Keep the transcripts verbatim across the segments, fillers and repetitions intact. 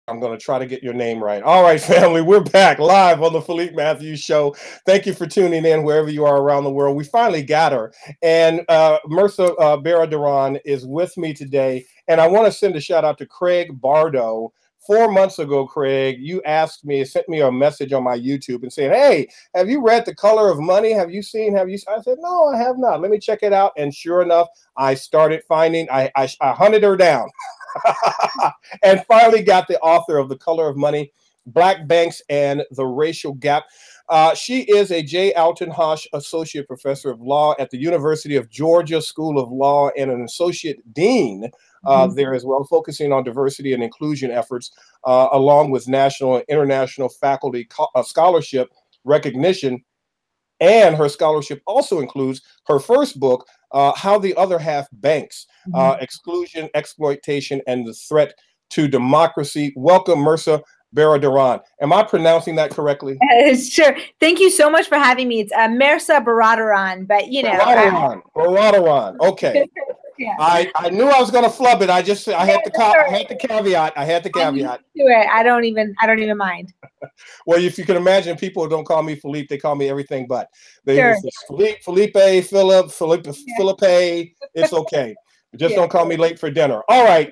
I'm going to try to get your name right. All right, family, we're back live on the Philippe Matthews Show. Thank you for tuning in wherever you are around the world. We finally got her. And uh, Mehrsa uh, Baradaran is with me today. And I want to send a shout out to Craig Bardo. Four months ago, Craig, you asked me, sent me a message on my YouTube and said, hey, have you read The Color of Money? Have you seen, have you? I said, no, I have not. Let me check it out. And sure enough, I started finding, I, I, I hunted her down. And finally got the author of The Color of Money, Black Banks and the Racial Gap. Uh, she is a J. Alton Hosch Associate Professor of Law at the University of Georgia School of Law and an Associate Dean uh, mm-hmm. there as well, focusing on diversity and inclusion efforts, uh, along with national and international faculty uh, scholarship recognition. And her scholarship also includes her first book, uh, How the Other Half Banks, mm-hmm. uh, Exclusion, Exploitation, and the Threat to Democracy. Welcome, Mehrsa Baradaran. Am I pronouncing that correctly? Uh, sure. Thank you so much for having me. It's uh, Mehrsa Baradaran, but you know. Baradaran. Baradaran. Okay. Yeah. I, I knew I was going to flub it. I just I had to I had the caveat. I had the caveat. I don't even I don't even mind. Well, if you can imagine, people don't call me Philippe; they call me everything but. They sure. Philippe, Felipe, Philip, Philippe, yeah. Philippe. It's okay. Just yeah. don't call me late for dinner. All right.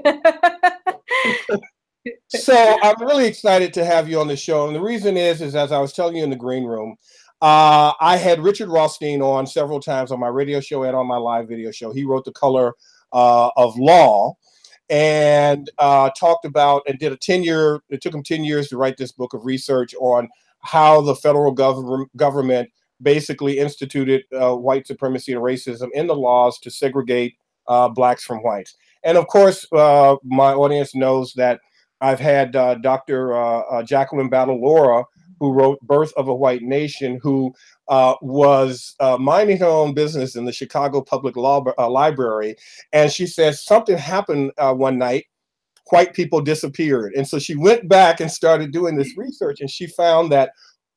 So I'm really excited to have you on the show, and the reason is, is as I was telling you in the green room. Uh, I had Richard Rothstein on several times on my radio show and on my live video show. He wrote The Color uh, of Law and uh, talked about and did a ten year, it took him ten years to write this book of research on how the federal gov government basically instituted uh, white supremacy and racism in the laws to segregate uh, blacks from whites. And of course, uh, my audience knows that I've had uh, Doctor Uh, uh, Jacqueline Battle-Laura, who wrote Birth of a White Nation, who uh, was uh, minding her own business in the Chicago Public Law uh, Library. And she says something happened uh, one night, white people disappeared. And so she went back and started doing this research, and she found that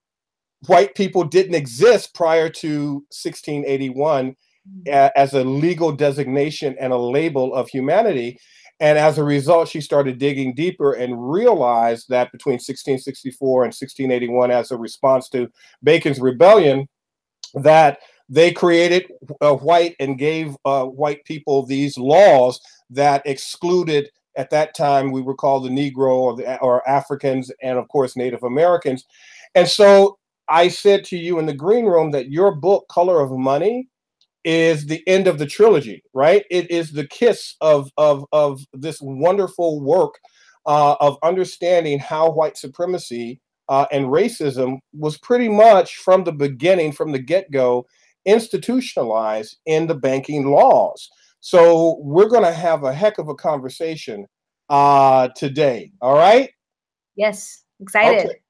white people didn't exist prior to sixteen eighty-one uh, as a legal designation and a label of humanity. And as a result, she started digging deeper and realized that between sixteen sixty-four and sixteen eighty-one, as a response to Bacon's rebellion, that they created uh, white and gave uh, white people these laws that excluded, at that time, we were called the Negro or, the, or Africans, and of course, Native Americans. And so I said to you in the green room that your book, Color of Money, is the end of the trilogy, right? It is the kiss of, of, of this wonderful work uh, of understanding how white supremacy uh, and racism was pretty much from the beginning, from the get-go, institutionalized in the banking laws. So we're going to have a heck of a conversation uh, today, all right? Yes, excited. Okay.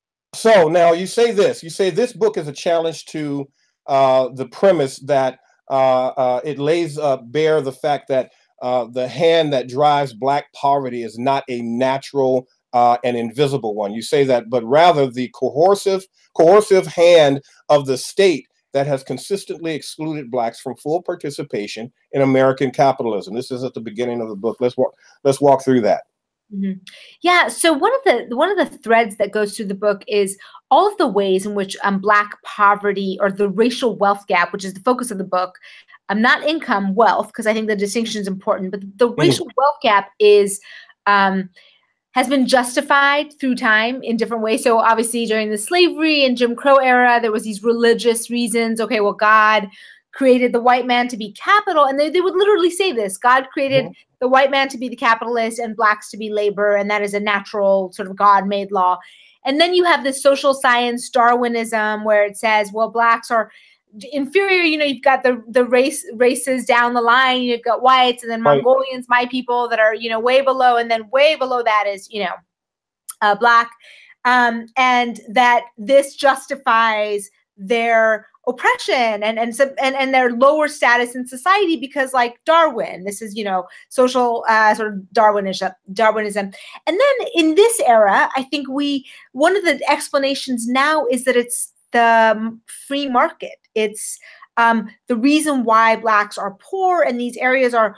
So now you say this, you say this book is a challenge to Uh, the premise that uh, uh, it lays uh, bare the fact that uh, the hand that drives black poverty is not a natural uh, and invisible one. You say that, but rather the coercive, coercive hand of the state that has consistently excluded blacks from full participation in American capitalism. This is at the beginning of the book. Let's walk. Let's walk through that. Mm-hmm. Yeah. So one of the one of the threads that goes through the book is all of the ways in which um, black poverty, or the racial wealth gap, which is the focus of the book, um, not income, wealth, because I think the distinction is important, but the racial mm. wealth gap is um, has been justified through time in different ways. So obviously during the slavery and Jim Crow era, there was these religious reasons. Okay, well, God created the white man to be capital, and they, they would literally say this: God created mm-hmm. the white man to be the capitalist and blacks to be labor, and that is a natural sort of God-made law. And then you have this social science Darwinism where it says, well, blacks are inferior. You know, you've got the the race races down the line. You've got whites, and then right. Mongolians, my people, that are, you know, way below, and then way below that is, you know, uh, black, um, and that this justifies their oppression and and, and and their lower status in society because, like Darwin, this is, you know, social uh, sort of Darwinism, Darwinism. And then in this era, I think we, one of the explanations now is that it's the free market. It's um, the reason why Blacks are poor in these areas are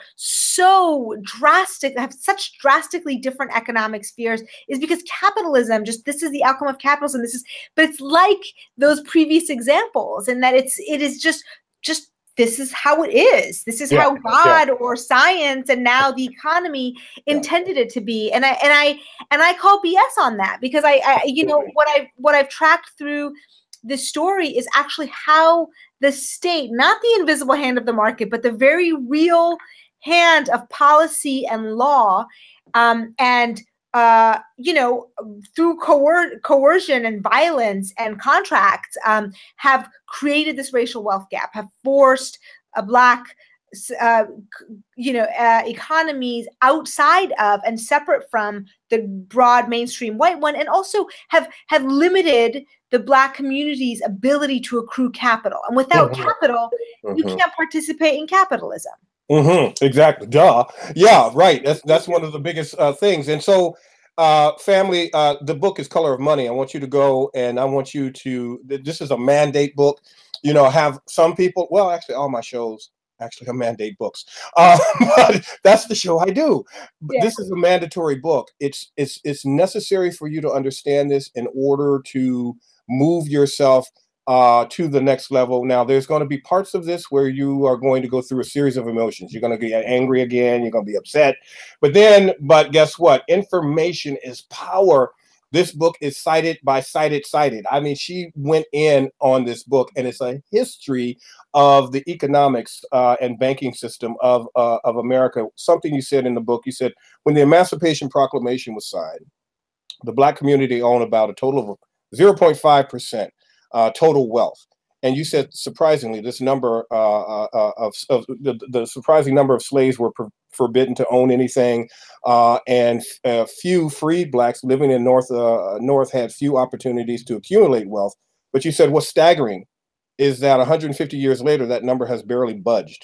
so drastic, have such drastically different economic spheres, is because capitalism, just this is the outcome of capitalism. This is, but it's like those previous examples, in that it's it is just just this is how it is. This is yeah, how God yeah. or science and now the economy intended yeah. it to be. And I and I and I call B S on that, because I, I you know what I what I've tracked through this story is actually how the state, not the invisible hand of the market, but the very real hand of policy and law, um, and uh, you know, through coer coercion and violence and contracts, um, have created this racial wealth gap, have forced a Black, uh, you know, uh, economies outside of and separate from the broad mainstream white one, and also have have limited the Black community's ability to accrue capital. And without mm-hmm. capital, mm-hmm. you can't participate in capitalism. Mm-hmm. Exactly. Duh. Yeah, right. That's that's one of the biggest uh, things. And so, uh, family, uh, the book is Color of Money. I want you to go, and I want you to, this is a mandate book, you know, have some people, well, actually all my shows actually are mandate books. Uh, but that's the show I do. But yeah. This is a mandatory book. It's, it's, it's necessary for you to understand this in order to move yourself uh, to the next level. Now, there's going to be parts of this where you are going to go through a series of emotions. You're going to get angry again. You're going to be upset. But then, but guess what? Information is power. This book is cited by cited, cited. I mean, she went in on this book, and it's a history of the economics uh, and banking system of, uh, of America. Something you said in the book, you said, when the Emancipation Proclamation was signed, the Black community owned about a total of zero point five percent uh, total wealth. And you said, surprisingly, this number uh, uh, of, of the, the surprising number of slaves were forbidden to own anything, uh, and uh, few freed Blacks living in North uh, North had few opportunities to accumulate wealth. But you said what's staggering is that one hundred fifty years later, that number has barely budged.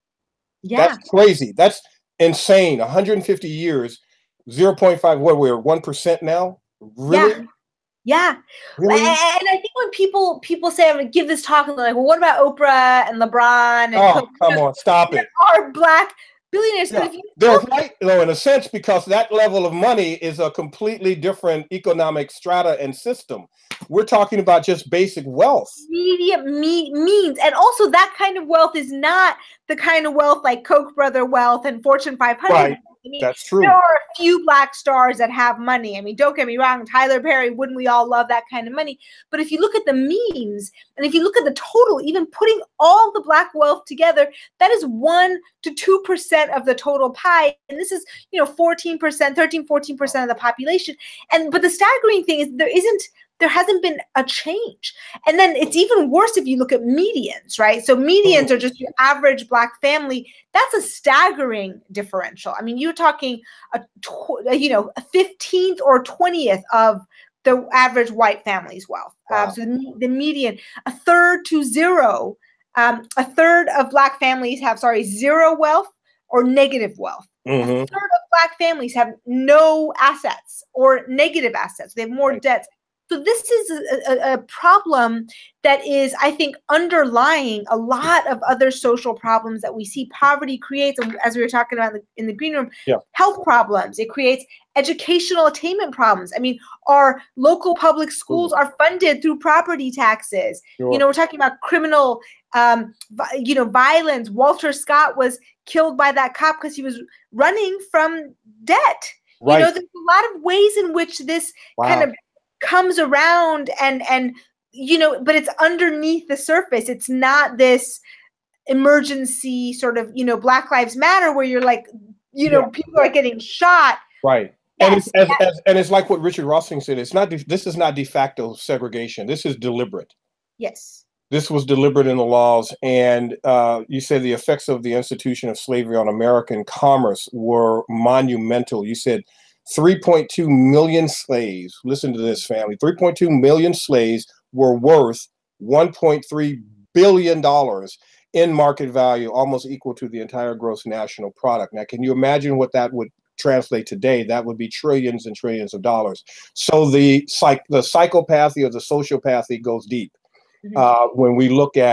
Yeah, that's crazy. That's insane. one hundred fifty years, zero point five. What, we're one percent now? Really? Yeah. Yeah. Really? And I think when people people say, I'm going to give this talk, and they're like, well, what about Oprah and LeBron? And oh, come on, stop it. Are Black billionaires. Yeah. But if you they're right, though, in a sense, because that level of money is a completely different economic strata and system. We're talking about just basic wealth. Media me means. And also that kind of wealth is not the kind of wealth like Koch brother wealth and Fortune five hundred. Right. I mean, that's true. There are a few Black stars that have money. I mean, don't get me wrong, Tyler Perry, wouldn't we all love that kind of money? But if you look at the means, and if you look at the total, even putting all the Black wealth together, that is one to two percent of the total pie. And this is, you know, fourteen percent, thirteen, fourteen percent of the population. And but the staggering thing is there isn't there hasn't been a change. And then it's even worse if you look at medians, right? So medians are just your average Black family. That's a staggering differential. I mean, you're talking, a tw you know, a fifteenth or twentieth of the average white family's wealth. Wow. Um, so the, the median, a third to zero, um, a third of Black families have, sorry, zero wealth or negative wealth. Mm-hmm. A third of Black families have no assets or negative assets. They have more right. debts. So this is a, a, a problem that is, I think, underlying a lot of other social problems that we see. Poverty creates, as we were talking about in the, in the green room, yeah. health problems. It creates educational attainment problems. I mean, our local public schools are funded through property taxes. Sure. You know, we're talking about criminal, um, you know, violence. Walter Scott was killed by that cop because he was running from debt. Right. You know, there's a lot of ways in which this wow. kind of comes around and and you know, but it's underneath the surface. It's not this emergency sort of, you know, Black Lives Matter where you're like, you know, yeah. people are getting shot. Right. Yes, and it's as, yes. as, and it's like what Richard Rothstein said. It's not. This is not de facto segregation. This is deliberate. Yes. This was deliberate in the laws, and uh, you said the effects of the institution of slavery on American commerce were monumental. You said three point two million slaves, listen to this, family, three point two million slaves were worth one point three billion dollars in market value, almost equal to the entire gross national product. Now, can you imagine what that would translate today? That would be trillions and trillions of dollars. So the, psych the psychopathy or the sociopathy goes deep. Mm-hmm. uh, when we look at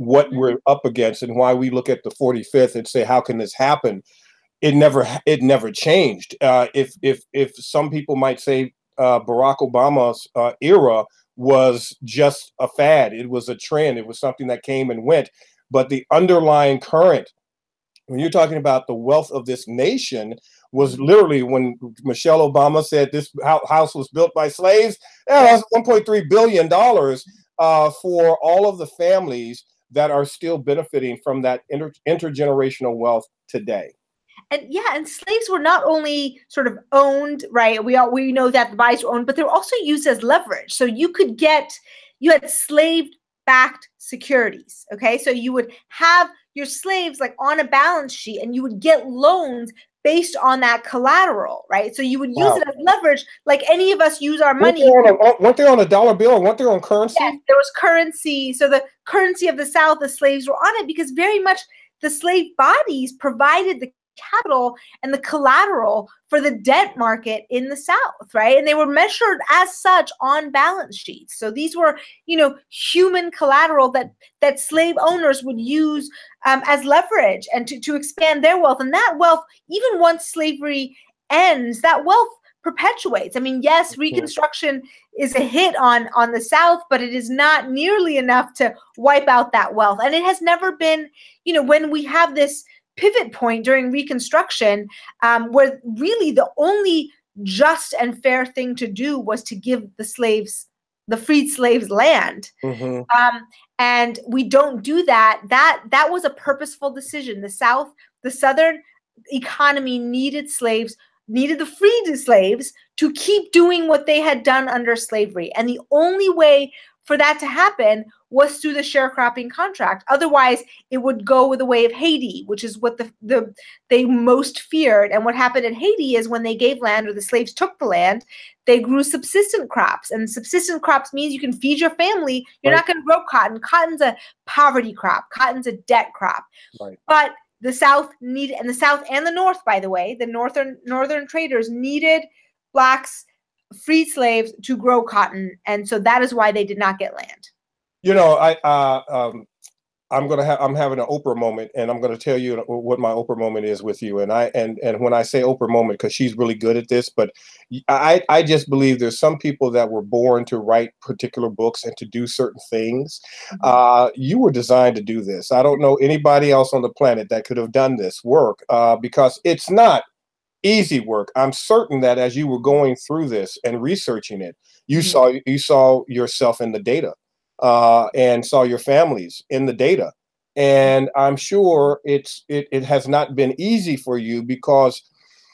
what we're up against and why we look at the forty-fifth and say, how can this happen? It never, it never changed. Uh, if, if, if some people might say uh, Barack Obama's uh, era was just a fad, it was a trend, it was something that came and went, but the underlying current, when you're talking about the wealth of this nation, was literally when Michelle Obama said this house was built by slaves. Yeah, that's one point three billion dollars uh, for all of the families that are still benefiting from that inter intergenerational wealth today. And yeah, and slaves were not only sort of owned, right? We all, we know that the bodies were owned, but they were also used as leverage. So you could get, you had slave-backed securities, okay? So you would have your slaves like on a balance sheet and you would get loans based on that collateral, right? So you would use wow. it as leverage, like any of us use our money. Weren't they on a dollar bill or weren't they on currency? Yes, there was currency. So the currency of the South, the slaves were on it because very much the slave bodies provided the capital and the collateral for the debt market in the South, right? And they were measured as such on balance sheets. So these were, you know, human collateral that that slave owners would use um, as leverage and to, to expand their wealth. And that wealth, even once slavery ends, that wealth perpetuates. I mean, yes, Reconstruction is a hit on, on the South, but it is not nearly enough to wipe out that wealth. And it has never been, you know, when we have this pivot point during Reconstruction, um, where really the only just and fair thing to do was to give the slaves, the freed slaves, land. Mm-hmm. um, and we don't do that. That that was a purposeful decision. The South, the Southern economy needed slaves, needed the freed slaves to keep doing what they had done under slavery. And the only way for that to happen was through the sharecropping contract. Otherwise, it would go the way of Haiti, which is what the, the they most feared. And what happened in Haiti is when they gave land or the slaves took the land, they grew subsistent crops. And subsistent crops means you can feed your family. You're right. not going to grow cotton. Cotton's a poverty crop. Cotton's a debt crop. Right. But the South needed, and the South and the North, by the way, the northern northern traders needed blacks, freed slaves to grow cotton, and so that is why they did not get land. You know, I uh, um, I'm gonna have I'm having an Oprah moment, and I'm gonna tell you what my Oprah moment is with you. And I and and when I say Oprah moment, because she's really good at this, but I I just believe there's some people that were born to write particular books and to do certain things. Mm-hmm. Uh, you were designed to do this. I don't know anybody else on the planet that could have done this work uh, because it's not easy work. I'm certain that as you were going through this and researching it, you mm-hmm. saw you saw yourself in the data uh, and saw your families in the data. And I'm sure it's it, it has not been easy for you because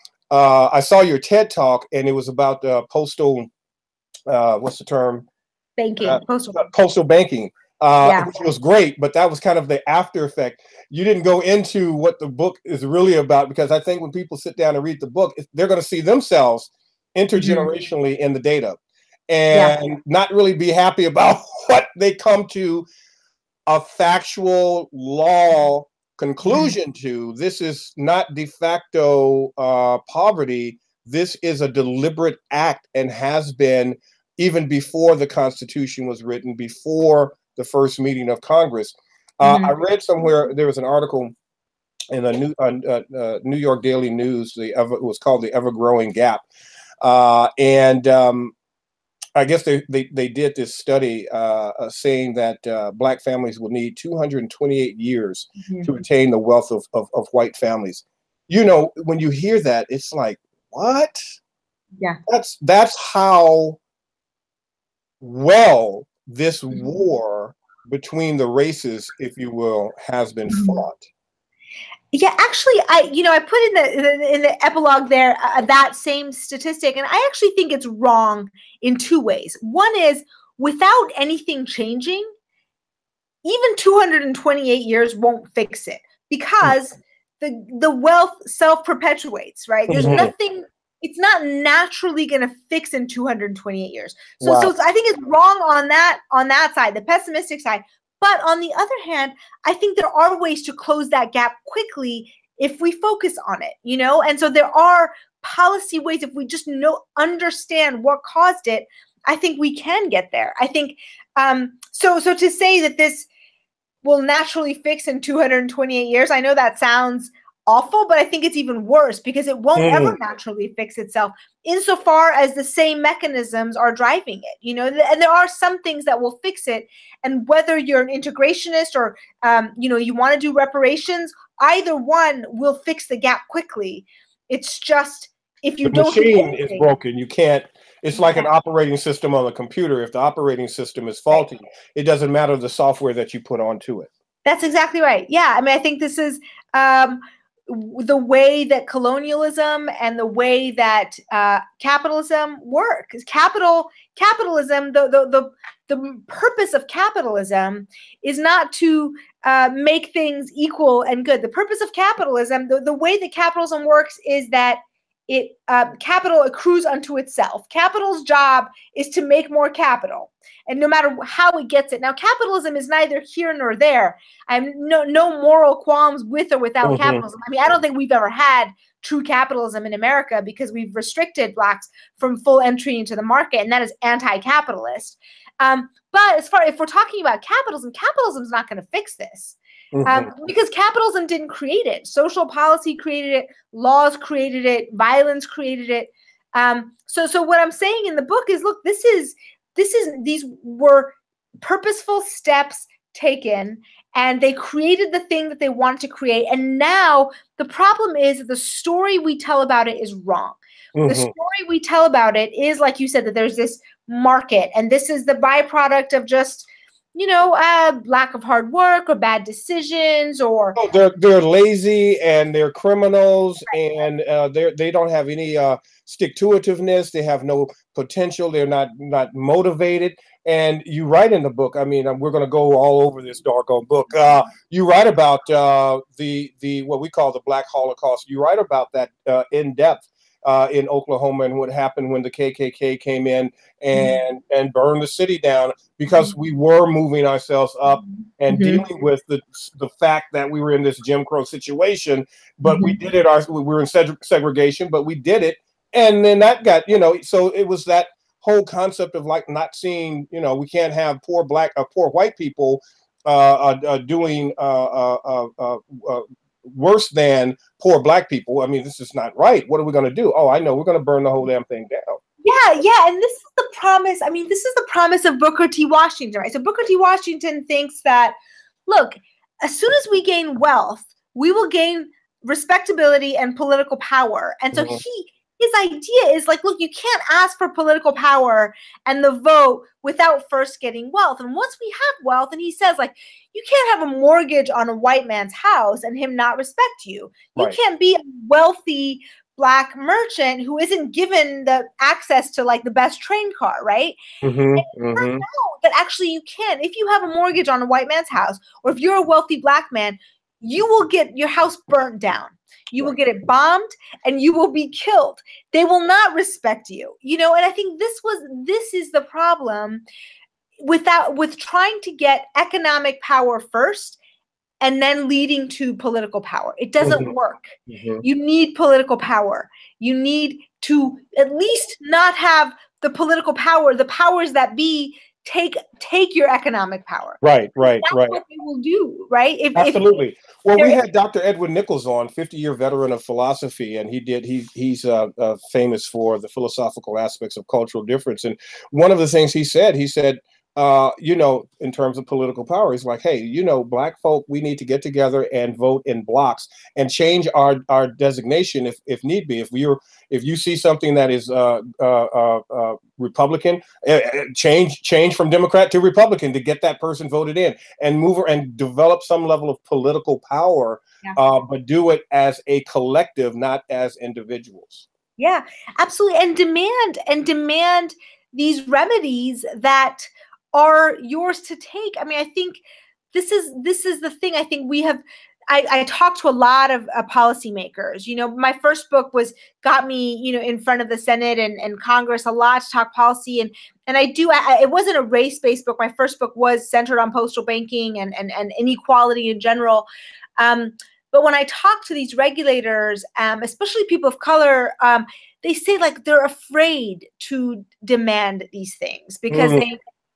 uh, I saw your TED talk and it was about uh, postal, uh, what's the term? Banking, uh, postal. Uh, postal banking. Uh, yeah. Which was great, but that was kind of the after effect. You didn't go into what the book is really about, because I think when people sit down and read the book, they're going to see themselves intergenerationally mm-hmm. in the data and yeah. not really be happy about what they come to a factual law conclusion mm-hmm. to. This is not de facto uh, poverty. This is a deliberate act and has been even before the Constitution was written, before the first meeting of Congress. Uh, mm-hmm. I read somewhere, there was an article in a new uh, uh, New York Daily News, the ever, it was called The Ever-Growing Gap. Uh, and um, I guess they, they, they did this study uh, uh, saying that uh, Black families will need two hundred twenty-eight years mm-hmm. to attain the wealth of, of, of white families. You know, when you hear that, it's like, what? Yeah. That's, that's how well this war between the races, if you will, has been fought. Yeah, actually, I you know I put in the in the epilogue there uh, that same statistic, and I actually think it's wrong in two ways. One is, without anything changing, even two hundred twenty-eight years won't fix it, because the the wealth self-perpetuates, right? There's mm-hmm. nothing. It's not naturally going to fix in two hundred twenty-eight years. So, wow. so I think it's wrong on that, on that side, the pessimistic side. But on the other hand, I think there are ways to close that gap quickly if we focus on it, you know? And so there are policy ways, if we just know, understand what caused it, I think we can get there. I think, um, so, so to say that this, will naturally fix in two hundred twenty-eight years. I know that sounds awful, but I think it's even worse because it won't mm. ever naturally fix itself insofar as the same mechanisms are driving it, you know, and there are some things that will fix it. And whether you're an integrationist or, um, you know, you want to do reparations, either one will fix the gap quickly. It's just, if you the don't machine do anything, is broken. You can't, it's like yeah. an operating system on a computer. If the operating system is faulty, right. it doesn't matter the software that you put onto it. That's exactly right. Yeah. I mean, I think this is, um, the way that colonialism and the way that uh, capitalism work. Capital, capitalism, the, the, the, the purpose of capitalism is not to uh, make things equal and good. The purpose of capitalism, the, the way that capitalism works is that it uh, capital accrues unto itself. Capital's job is to make more capital. And no matter how it gets it. Now, capitalism is neither here nor there. I have no, no moral qualms with or without mm-hmm. capitalism. I mean, I don't think we've ever had true capitalism in America because we've restricted Blacks from full entry into the market, and that is anti-capitalist. Um, but as far if we're talking about capitalism, capitalism is not going to fix this. Mm-hmm. Um, because capitalism didn't create it. Social policy created it. Laws created it. Violence created it. Um, so, so what I'm saying in the book is, look, this is, this is, these were purposeful steps taken, and they created the thing that they wanted to create. And now the problem is that the story we tell about it is wrong. Mm-hmm. The story we tell about it is, like you said, that there's this market, and this is the byproduct of just, you know, uh, lack of hard work or bad decisions, or oh, they're they're lazy and they're criminals, right. and uh, they they don't have any uh, stick-to-itiveness. They have no potential. They're not not motivated. And you write in the book. I mean, we're going to go all over this doggone book. Uh, you write about uh, the the what we call the Black Holocaust. You write about that uh, in depth. Uh, in Oklahoma, and what happened when the K K K came in and mm-hmm. and burned the city down, because we were moving ourselves up and mm-hmm. dealing with the the fact that we were in this Jim Crow situation, but mm-hmm. we did it. Our we were in seg- segregation, but we did it, and then that got, you know. So it was that whole concept of like not seeing, you know, we can't have poor black, uh, poor white people uh, uh, uh, doing uh, uh, uh, uh, uh, worse than poor black people. I mean, this is not right. What are we going to do? Oh, I know. We're going to burn the whole damn thing down. Yeah, yeah. And this is the promise. I mean, this is the promise of Booker T. Washington, right? So Booker T. Washington thinks that, look, as soon as we gain wealth, we will gain respectability and political power. And so mm-hmm. he, his idea is like, look, you can't ask for political power and the vote without first getting wealth. And once we have wealth, and he says, like, you can't have a mortgage on a white man's house and him not respect you. You right. can't be a wealthy Black merchant who isn't given the access to like the best train car, right? Mm-hmm, and it mm-hmm. turns out that actually you can. If you have a mortgage on a white man's house, or if you're a wealthy Black man, you will get your house burnt down. You will get it bombed and you will be killed. They will not respect you, you know? And I think this was, this is the problem without, with trying to get economic power first and then leading to political power. It doesn't mm-hmm. work. Mm-hmm. You need political power. You need to at least not have the political power, the powers that be, take take your economic power. Right, right, That's right. what they will do, right? If, Absolutely. If, well, we had Doctor Edwin Nichols on, fifty-year veteran of philosophy, and he did. He he's uh, uh, famous for the philosophical aspects of cultural difference. And one of the things he said, he said, uh, you know, in terms of political power, he's like, hey, you know, Black folk, we need to get together and vote in blocks and change our our designation if if need be. If you're if you see something that is uh, uh, uh, uh, Republican, uh, change change from Democrat to Republican to get that person voted in, and move and develop some level of political power, yeah. uh, but do it as a collective, not as individuals. Yeah, absolutely, and demand and demand these remedies that are yours to take. I mean, I think this is this is the thing. I think we have. I, I talked to a lot of uh, policymakers. You know, my first book was got me, you know, in front of the Senate and, and Congress a lot to talk policy. And and I do. I, it wasn't a race-based book. My first book was centered on postal banking and and, and inequality in general. Um, but when I talk to these regulators, um, especially people of color, um, they say like they're afraid to demand these things because mm-hmm. they.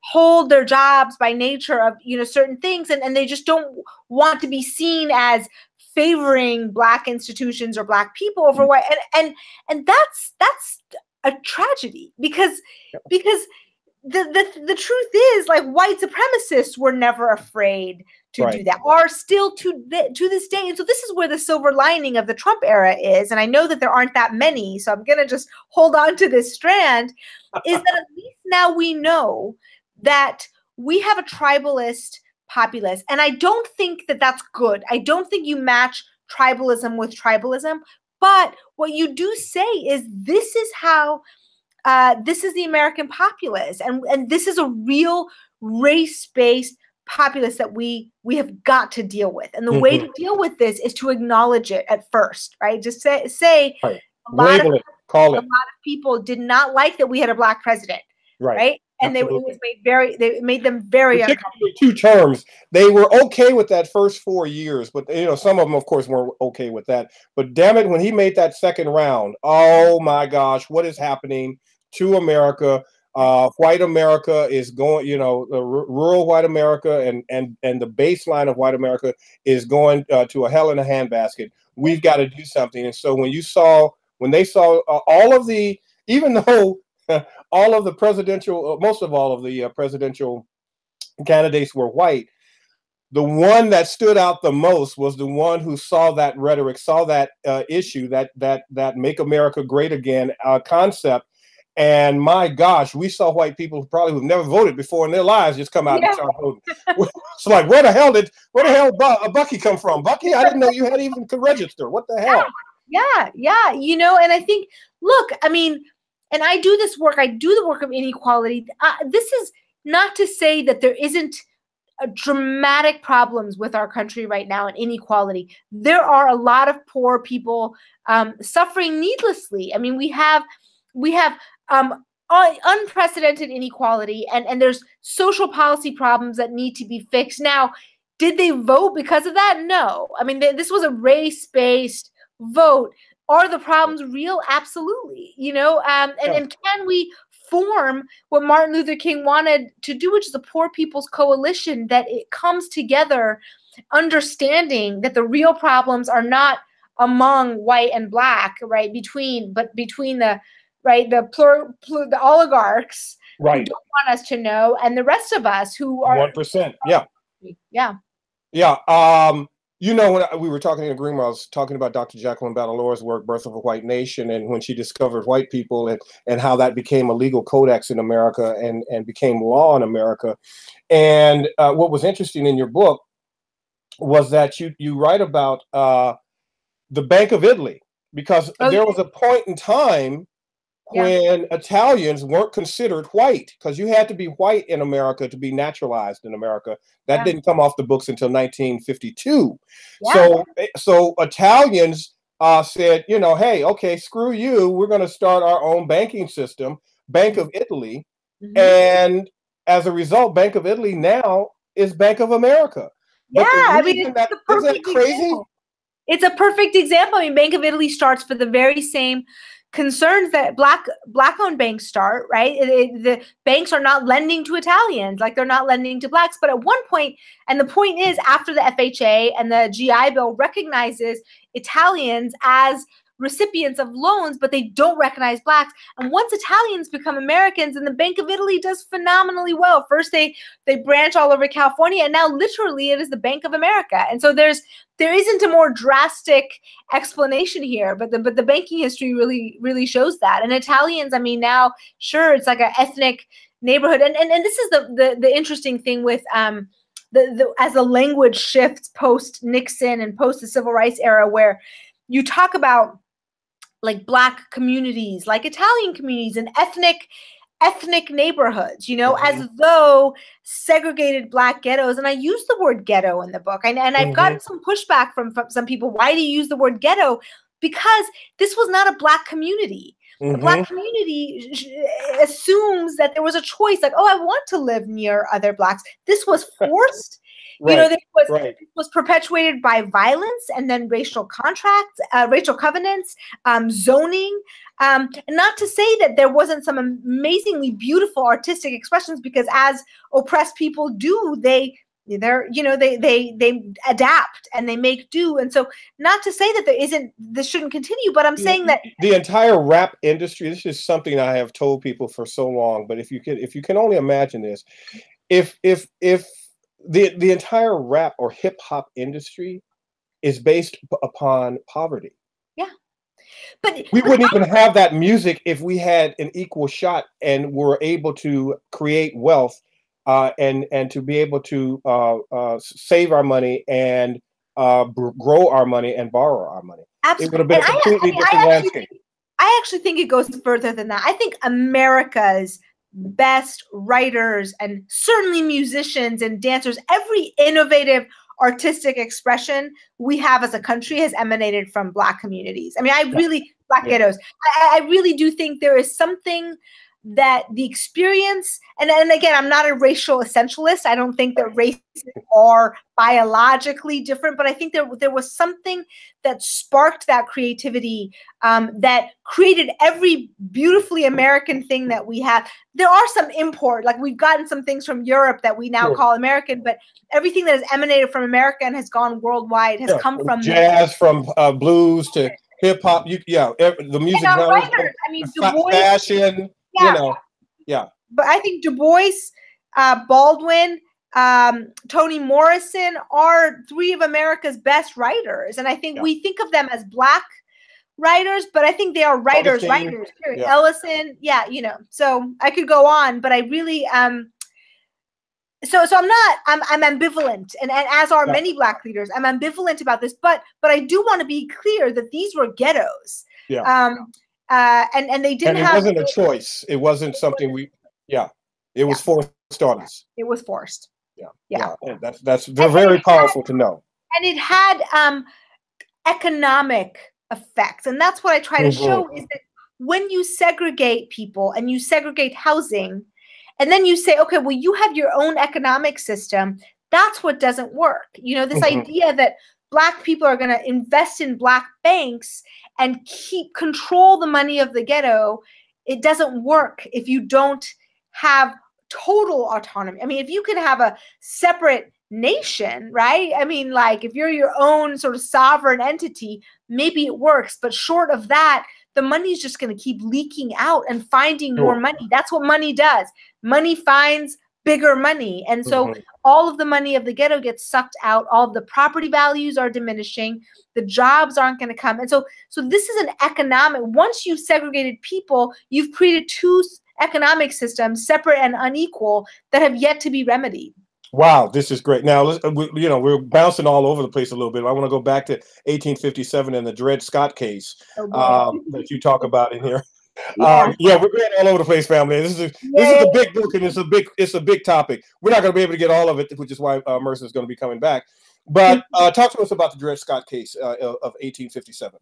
hold their jobs by nature of, you know, certain things, and, and they just don't want to be seen as favoring Black institutions or Black people over white, and and and that's that's a tragedy, because because the the the truth is, like, white supremacists were never afraid to Right. do that, are still to the, to this day. And so this is where the silver lining of the Trump era is, and I know that there aren't that many, so I'm gonna just hold on to this strand, is that at least now we know that we have a tribalist populace, and I don't think that that's good. I don't think you match tribalism with tribalism, but what you do say is this is how uh, this is the American populace, and and this is a real race-based populace that we we have got to deal with, and the mm-hmm. way to deal with this is to acknowledge it at first, right? Just say say right. a lot Label of it. Call a it. lot of people did not like that we had a Black president, right? right? And they, it was made very, they made them very uncomfortable. Two terms. They were okay with that first four years, but you know, some of them, of course, weren't okay with that. But damn it, when he made that second round, oh my gosh, what is happening to America? Uh, white America is going, you know, the r- rural white America and and and the baseline of white America is going uh, to a hell in a handbasket. We've got to do something. And so when you saw, when they saw uh, all of the, even though all of the presidential, most of all of the uh, presidential candidates were white, the one that stood out the most was the one who saw that rhetoric, saw that uh, issue, that that that "Make America Great Again" uh, concept. And my gosh, we saw white people who probably who've never voted before in their lives just come out yeah. and start voting. It's like, where the hell did where the hell Bu- Bucky come from? Bucky, I didn't know you had even could register. What the hell? Yeah, yeah, you know, and I think, look, I mean, and I do this work, I do the work of inequality. Uh, this is not to say that there isn't a dramatic problems with our country right now and inequality. There are a lot of poor people um, suffering needlessly. I mean, we have we have um, un- unprecedented inequality, and, and there's social policy problems that need to be fixed. Now, did they vote because of that? No. I mean, th- this was a race-based vote. Are the problems real? Absolutely. You know, um, and, yeah. and can we form what Martin Luther King wanted to do, which is a poor people's coalition, that it comes together, understanding that the real problems are not among white and Black, right? Between, but between the, right, the plur, plur, the oligarchs right. who don't want us to know, and the rest of us who are one percent. Yeah. Yeah. Yeah. Um, You know, when we were talking in the green room, I was talking about Doctor Jacqueline Batalor's work, Birth of a White Nation, and when she discovered white people and, and how that became a legal codex in America and, and became law in America. And uh, what was interesting in your book was that you, you write about uh, the Bank of Italy, because oh, there was a point in time when yeah. Italians weren't considered white, because you had to be white in America to be naturalized in America. That yeah. didn't come off the books until nineteen fifty-two. Yeah. So, so Italians uh, said, you know, hey, okay, screw you. We're going to start our own banking system, Bank of Italy. Mm-hmm. And as a result, Bank of Italy now is Bank of America. Yeah, I mean, it's that, the perfect isn't that crazy? Example. It's a perfect example. I mean, Bank of Italy starts for the very same concerns that black black owned banks start, right? It, it, the banks are not lending to Italians, like they're not lending to Blacks. But at one point, and the point is, after the F H A and the G I Bill recognizes Italians as recipients of loans, but they don't recognize Blacks. And once Italians become Americans, and the Bank of Italy does phenomenally well. First, they they branch all over California, and now literally it is the Bank of America. And so there's there isn't a more drastic explanation here, but the but the banking history really really shows that. And Italians, I mean, now sure, it's like an ethnic neighborhood, and and, and this is the, the the interesting thing with um the, the as the language shifts post Nixon and post the Civil Rights era, where you talk about like Black communities, like Italian communities, and ethnic ethnic neighborhoods, you know, mm-hmm. as though segregated Black ghettos. And I use the word ghetto in the book. And, and I've mm-hmm. gotten some pushback from, from some people. Why do you use the word ghetto? Because this was not a Black community. Mm-hmm. The Black community assumes that there was a choice, like, oh, I want to live near other Blacks. This was forced. Right. You know, this was, right. this was perpetuated by violence and then racial contracts, uh, racial covenants, um, zoning. Um, and not to say that there wasn't some amazingly beautiful artistic expressions, because as oppressed people do, they they're you know they they they adapt and they make do. And so, not to say that there isn't, this shouldn't continue, but I'm saying that the entire rap industry, this is something I have told people for so long, but if you can if you can only imagine this, if if if the the entire rap or hip hop industry is based upon poverty. Yeah. But we but wouldn't I, even have that music if we had an equal shot and were able to create wealth uh, and and to be able to uh, uh, save our money and uh, grow our money and borrow our money. Absolutely. It would have been and a completely I, I mean, different I landscape. Actually, I actually think it goes further than that. I think America's best writers and certainly musicians and dancers, every innovative artistic expression we have as a country has emanated from Black communities. I mean, I really, Black Yeah. ghettos, I, I really do think there is something that the experience, and, and again, I'm not a racial essentialist. I don't think that races are biologically different, but I think there, there was something that sparked that creativity, um, that created every beautifully American thing that we have. There are some import, like we've gotten some things from Europe that we now Sure. call American, but everything that has emanated from America and has gone worldwide has Yeah. come From from jazz, from uh, blues to hip hop. You, yeah, every, the music and our genres, writers, I mean, Du fa- Bois, fashion. yeah, You know, yeah. but I think Du Bois, uh, Baldwin, um, Toni Morrison are three of America's best writers. And I think Yeah. we think of them as Black writers, but I think they are writers, Augustine, writers. Period. yeah. Ellison, yeah, you know, so I could go on, but I really, um, so so I'm not, I'm I'm ambivalent, and, and as are Yeah. many Black leaders, I'm ambivalent about this, but but I do want to be clear that these were ghettos. Yeah. Um, uh, and, and they didn't And it have- wasn't a choice. It wasn't something we, yeah, it was Yeah. forced on us. It was forced. Yeah. Yeah. Yeah. And that's, that's they're very powerful to know. And it had um, economic effects. And that's what I try to Mhm. show, is that when you segregate people and you segregate housing, and then you say, okay, well, you have your own economic system, that's what doesn't work. You know, this Mhm. idea that Black people are going to invest in Black banks and keep control the money of the ghetto, it doesn't work if you don't have total autonomy. I mean, if you can have a separate nation, right? I mean, like if you're your own sort of sovereign entity, maybe it works. But short of that, the money is just going to keep leaking out and finding more Sure. money. That's what money does. Money finds bigger money. And so Mhm. all of the money of the ghetto gets sucked out. All of the property values are diminishing. The jobs aren't going to come. And so, so this is an economic, once you've segregated people, you've created two economic systems, separate and unequal, that have yet to be remedied. Wow, this is great. Now, let's, we, you know, we're bouncing all over the place a little bit. I want to go back to eighteen fifty-seven and the Dred Scott case Oh, boy. um, that you talk about in here. Yeah. Um, yeah, we're going all over the place, family. This is a, this is a big book, and it's a big it's a big topic. We're not going to be able to get all of it, which is why uh, Mehrsa is going to be coming back. But uh, talk to us about the Dred Scott case uh, of eighteen fifty-seven.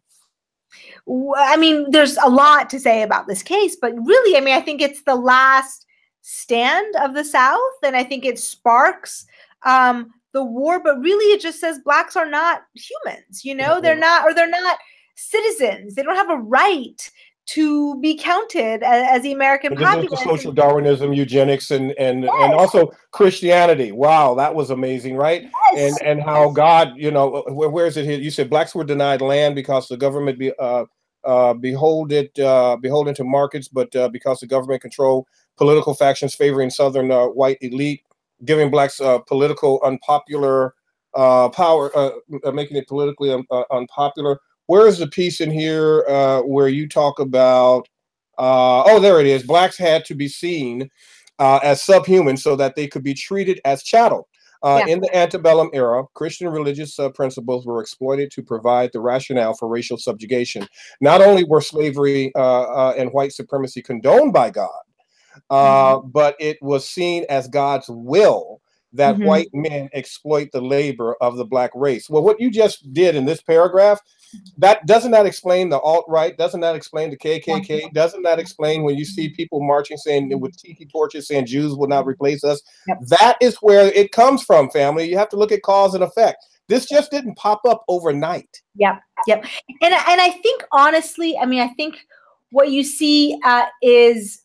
I mean, there's a lot to say about this case, but really, I mean, I think it's the last stand of the South, and I think it sparks um, the war, but really it just says Blacks are not humans, you know, they're not, or they're not citizens. They don't have a right to be counted as, as the American populace. Social Darwinism, eugenics, and and Yes. and also Christianity. Wow, that was amazing, right? Yes. And and how God, you know, where, where is it here? You said Blacks were denied land because the government be uh uh beholden uh beholden to markets, but uh, because the government controlled political factions favoring Southern uh, white elite, giving Blacks uh, political unpopular uh power, uh, making it politically un uh, unpopular. Where is the piece in here uh, where you talk about, uh, oh, there it is. Blacks had to be seen uh, as subhuman so that they could be treated as chattel. Uh, Yeah. In the antebellum era, Christian religious uh, principles were exploited to provide the rationale for racial subjugation. Not only were slavery uh, uh, and white supremacy condoned by God, uh, mm-hmm. but it was seen as God's will that mm-hmm. white men exploit the labor of the Black race. Well, what you just did in this paragraph That doesn't that explain the alt-right? Doesn't that explain the K K K? Doesn't that explain when you see people marching saying with tiki torches saying Jews will not replace us? Yep. That is where it comes from, family. You have to look at cause and effect. This just didn't pop up overnight. Yep, yep. And and I think honestly, I mean, I think what you see uh, is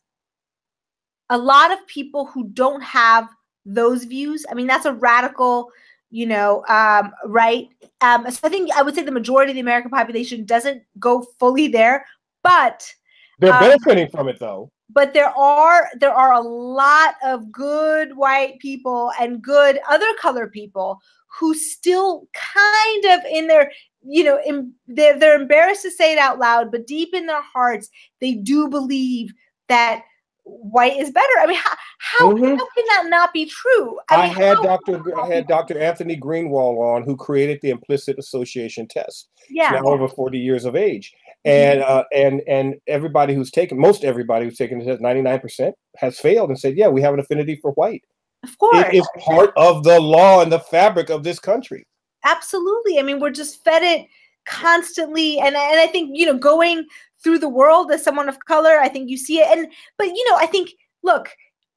a lot of people who don't have those views. I mean, that's a radical, you know, um, right? Um, so I think I would say the majority of the American population doesn't go fully there, but they're um, benefiting from it, though. But there are there are a lot of good white people and good other color people who still kind of in their, you know, in, they're, they're embarrassed to say it out loud, but deep in their hearts, they do believe that white is better. I mean, how how, mm-hmm. how can that not be true? I, I, mean, I had Doctor I had Doctor Anthony Greenwald on, who created the implicit association test. Yeah. He's now over forty years of age, and uh, and and everybody who's taken, most everybody who's taken the test, ninety-nine percent has failed and said, yeah, we have an affinity for white. Of course, it is part of the law and the fabric of this country. Absolutely. I mean, we're just fed it constantly, and and I think, you know, going through the world as someone of color, I think you see it. And but you know, I think, look,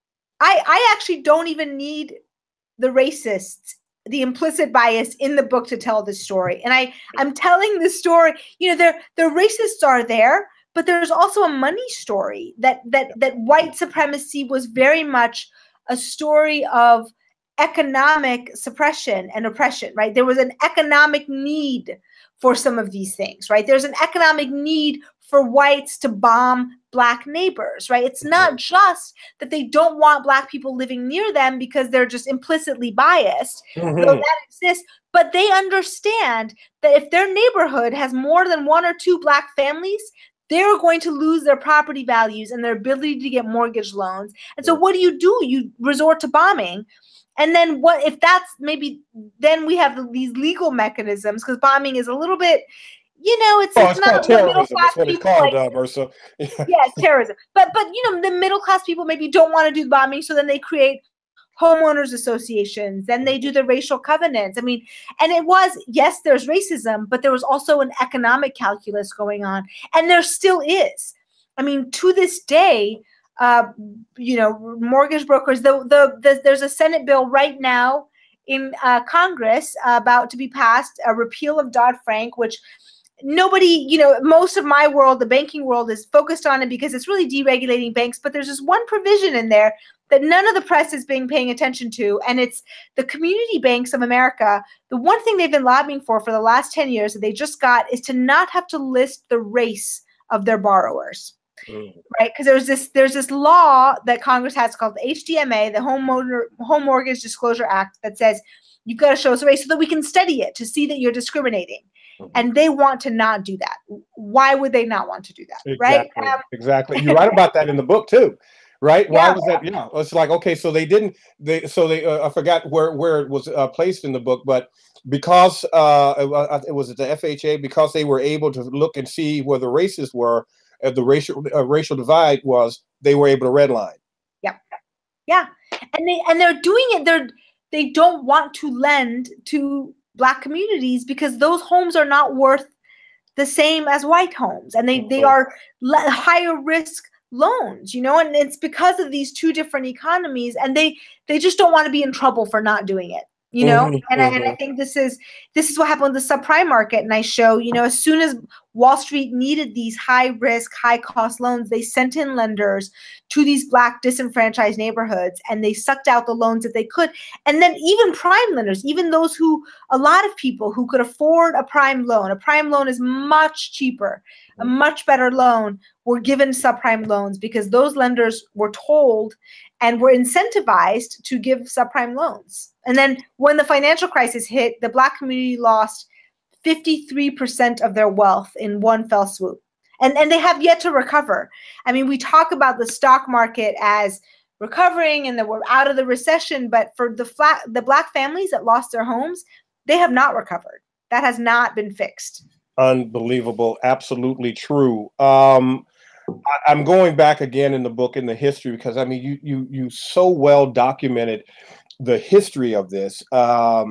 I I actually don't even need the racists, the implicit bias in the book to tell this story. And I I'm telling this story. You know, there the racists are there, but there's also a money story that that that white supremacy was very much a story of economic suppression and oppression, right? There was an economic need for some of these things, right? There's an economic need for whites to bomb Black neighbors, right? It's not just that they don't want Black people living near them because they're just implicitly biased, mm-hmm. though that exists, but they understand that if their neighborhood has more than one or two Black families, they're going to lose their property values and their ability to get mortgage loans. And so what do you do? You resort to bombing. And then what if that's maybe then we have these legal mechanisms, because bombing is a little bit, you know, it's, oh, it's, it's not called terrorism. That's what it's called, like, uh, Mehrsa. Yeah, it's terrorism. But but you know, the middle class people maybe don't want to do the bombing, so then they create homeowners associations, then they do the racial covenants. I mean, and it was, yes, there's racism, but there was also an economic calculus going on, and there still is. I mean, to this day, uh, you know, mortgage brokers, the, the, the, there's a Senate bill right now in uh, Congress uh, about to be passed, a repeal of Dodd-Frank, which nobody, you know, most of my world, the banking world, is focused on it because it's really deregulating banks. But there's this one provision in there that none of the press is being paying attention to, and it's the community banks of America. The one thing they've been lobbying for for the last ten years that they just got is to not have to list the race of their borrowers. Mm. Right? Because there's this there's this law that Congress has called the H D M A, the Homeowner Home Mortgage Disclosure Act, that says you've got to show us a race so that we can study it to see that you're discriminating. Mm-hmm. And they want to not do that. Why would they not want to do that? Exactly. Right? Um, exactly. You write about that in the book too. Right? Why yeah. was that? Yeah, it's like, okay, so they didn't. They so they. Uh, I forgot where where it was uh, placed in the book, but because uh, it, it was at the F H A, because they were able to look and see where the races were, uh, the racial uh, racial divide was, they were able to redline. Yeah, yeah, and they and they're doing it. They're they don't want to lend to Black communities because those homes are not worth the same as white homes, and they they are le- higher risk loans, you know, and it's because of these two different economies, and they they just don't want to be in trouble for not doing it, you know. Mm-hmm, and, mm-hmm. I, and I think this is this is what happened with the subprime market. And I show, you know, as soon as Wall Street needed these high risk, high cost loans, they sent in lenders to these Black disenfranchised neighborhoods, and they sucked out the loans that they could. And then even prime lenders, even those who, a lot of people who could afford a prime loan, a prime loan is much cheaper, a much better loan, were given subprime loans because those lenders were told and were incentivized to give subprime loans. And then when the financial crisis hit, the Black community lost fifty-three percent of their wealth in one fell swoop. And, and they have yet to recover. I mean, we talk about the stock market as recovering and that we're out of the recession, but for the flat, the Black families that lost their homes, they have not recovered. That has not been fixed. Unbelievable. Absolutely true. Um, I, I'm going back again in the book in the history, because I mean, you you you so well documented the history of this. Um,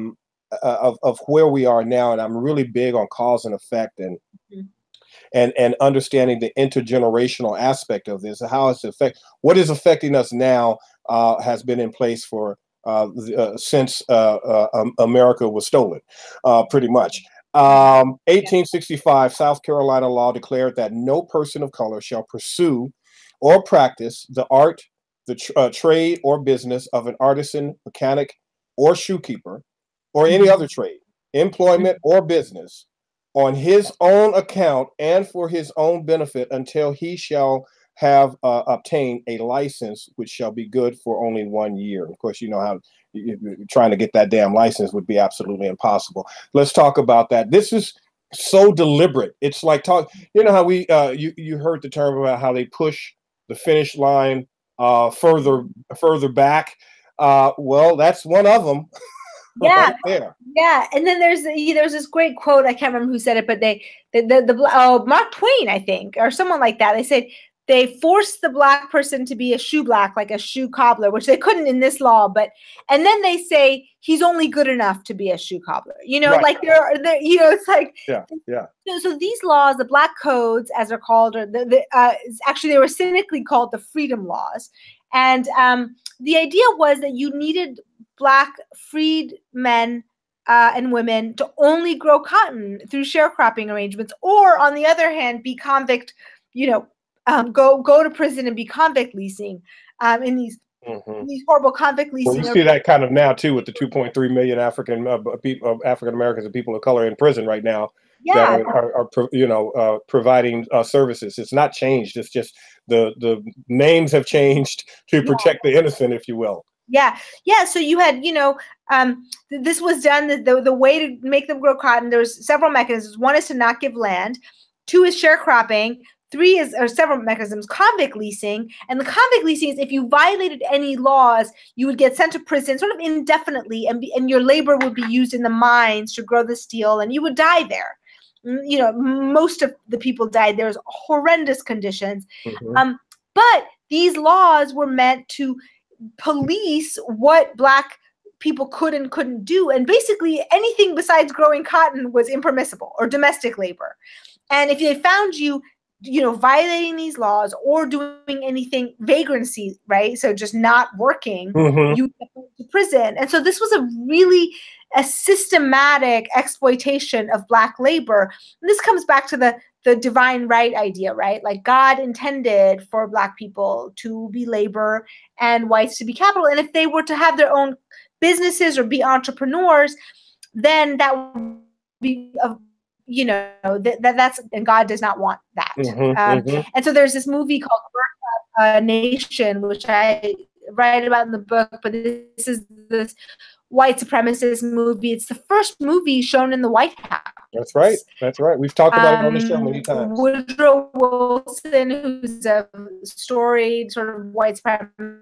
uh, of, of where we are now, and I'm really big on cause and effect, and mm-hmm. and and understanding the intergenerational aspect of this, how it's affect what is affecting us now uh, has been in place for uh, uh, since uh, uh, um, America was stolen, uh, pretty much. Um, eighteen sixty-five, South Carolina law declared that no person of color shall pursue or practice the art, the tr uh, trade or business of an artisan, mechanic, or shoekeeper, or any other trade, employment, or business on his own account and for his own benefit until he shall have uh, obtained a license which shall be good for only one year. Of course, you know how trying to get that damn license would be absolutely impossible. Let's talk about that. This is so deliberate. It's like talk, you know how we, uh, you, you heard the term about how they push the finish line uh, further, further back. Uh, well, that's one of them. Yeah, right there. Yeah, and then there's there's this great quote. I can't remember who said it, but they the the, the oh Mark Twain, I think, or someone like that. They said they forced the black person to be a shoe black, like a shoe cobbler, which they couldn't in this law. But and then they say he's only good enough to be a shoe cobbler. You know, right. like they're, they're you know, it's like yeah, yeah. So, so these laws, the black codes, as they're called, or the, the uh, actually they were cynically called the freedom laws, and um, the idea was that you needed black freed men uh, and women to only grow cotton through sharecropping arrangements, or on the other hand, be convict, you know, um, go go to prison and be convict leasing um, in these mm-hmm. these horrible convict leasing. Well, you see that kind of now too with the two point three million African uh, people, uh, African Americans and people of color in prison right now. Yeah, that are, are, are you know uh, providing uh, services. It's not changed. It's just the the names have changed to protect yeah. the innocent, if you will. Yeah, yeah. So you had, you know, um, th this was done the, the the way to make them grow cotton. There's several mechanisms. One is to not give land. Two is sharecropping. Three is or several mechanisms. Convict leasing, and the convict leasing is if you violated any laws, you would get sent to prison, sort of indefinitely, and be, and your labor would be used in the mines to grow the steel, and you would die there. You know, most of the people died. There's horrendous conditions, mm-hmm. um, but these laws were meant to police what black people could and couldn't do, and basically anything besides growing cotton was impermissible, or domestic labor. And if they found you, you know, violating these laws or doing anything vagrancy, right? So just not working, mm-hmm. you went to prison. And so this was a really a systematic exploitation of black labor. And this comes back to the the divine right idea, right? Like God intended for black people to be labor and whites to be capital. And if they were to have their own businesses or be entrepreneurs, then that would be, a, you know, that, that that's, and God does not want that. Mm-hmm, um, mm-hmm. And so there's this movie called Birth of a Nation, which I write about in the book, but this is this white supremacist movie. It's the first movie shown in the White House. That's right. That's right. We've talked about um, it on the show many times. Woodrow Wilson, who's a storied sort of white supremacist.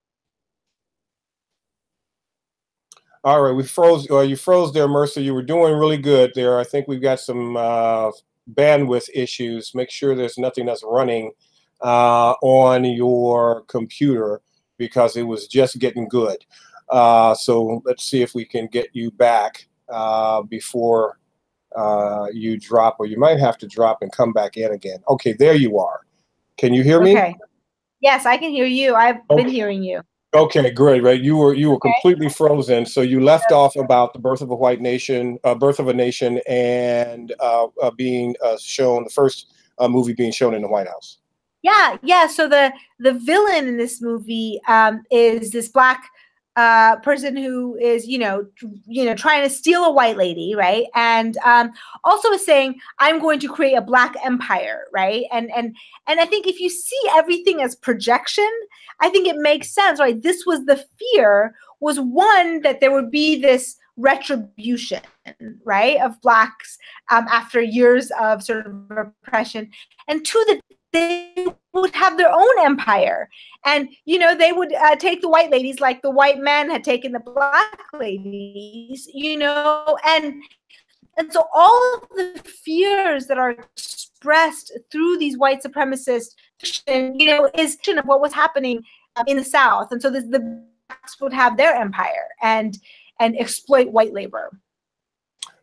All right, we froze. Or you froze there, Mehrsa. You were doing really good there. I think we've got some uh, bandwidth issues. Make sure there's nothing that's running uh, on your computer because it was just getting good. Uh, so let's see if we can get you back uh, before uh, you drop, or you might have to drop and come back in again. Okay, there you are. Can you hear me? Okay. Yes, I can hear you. I've okay. been hearing you. Okay, great. Right, you were you were okay. completely frozen. So you left okay. off about the birth of a white nation, uh, birth of a nation, and uh, uh, being uh, shown the first uh, movie being shown in the White House. Yeah, yeah. So the the villain in this movie um, is this black uh, person who is, you know, you know, trying to steal a white lady, right? And um, also is saying, "I'm going to create a black empire," right? And and and I think if you see everything as projection, I think it makes sense, right? This was the fear, was one, that there would be this retribution, right, of blacks um, after years of sort of repression, and two, that they would have their own empire. And, you know, they would uh, take the white ladies like the white men had taken the black ladies, you know, and and so all of the fears that are expressed through these white supremacist, you know, is of what was happening in the South. And so this, the blacks would have their empire and and exploit white labor.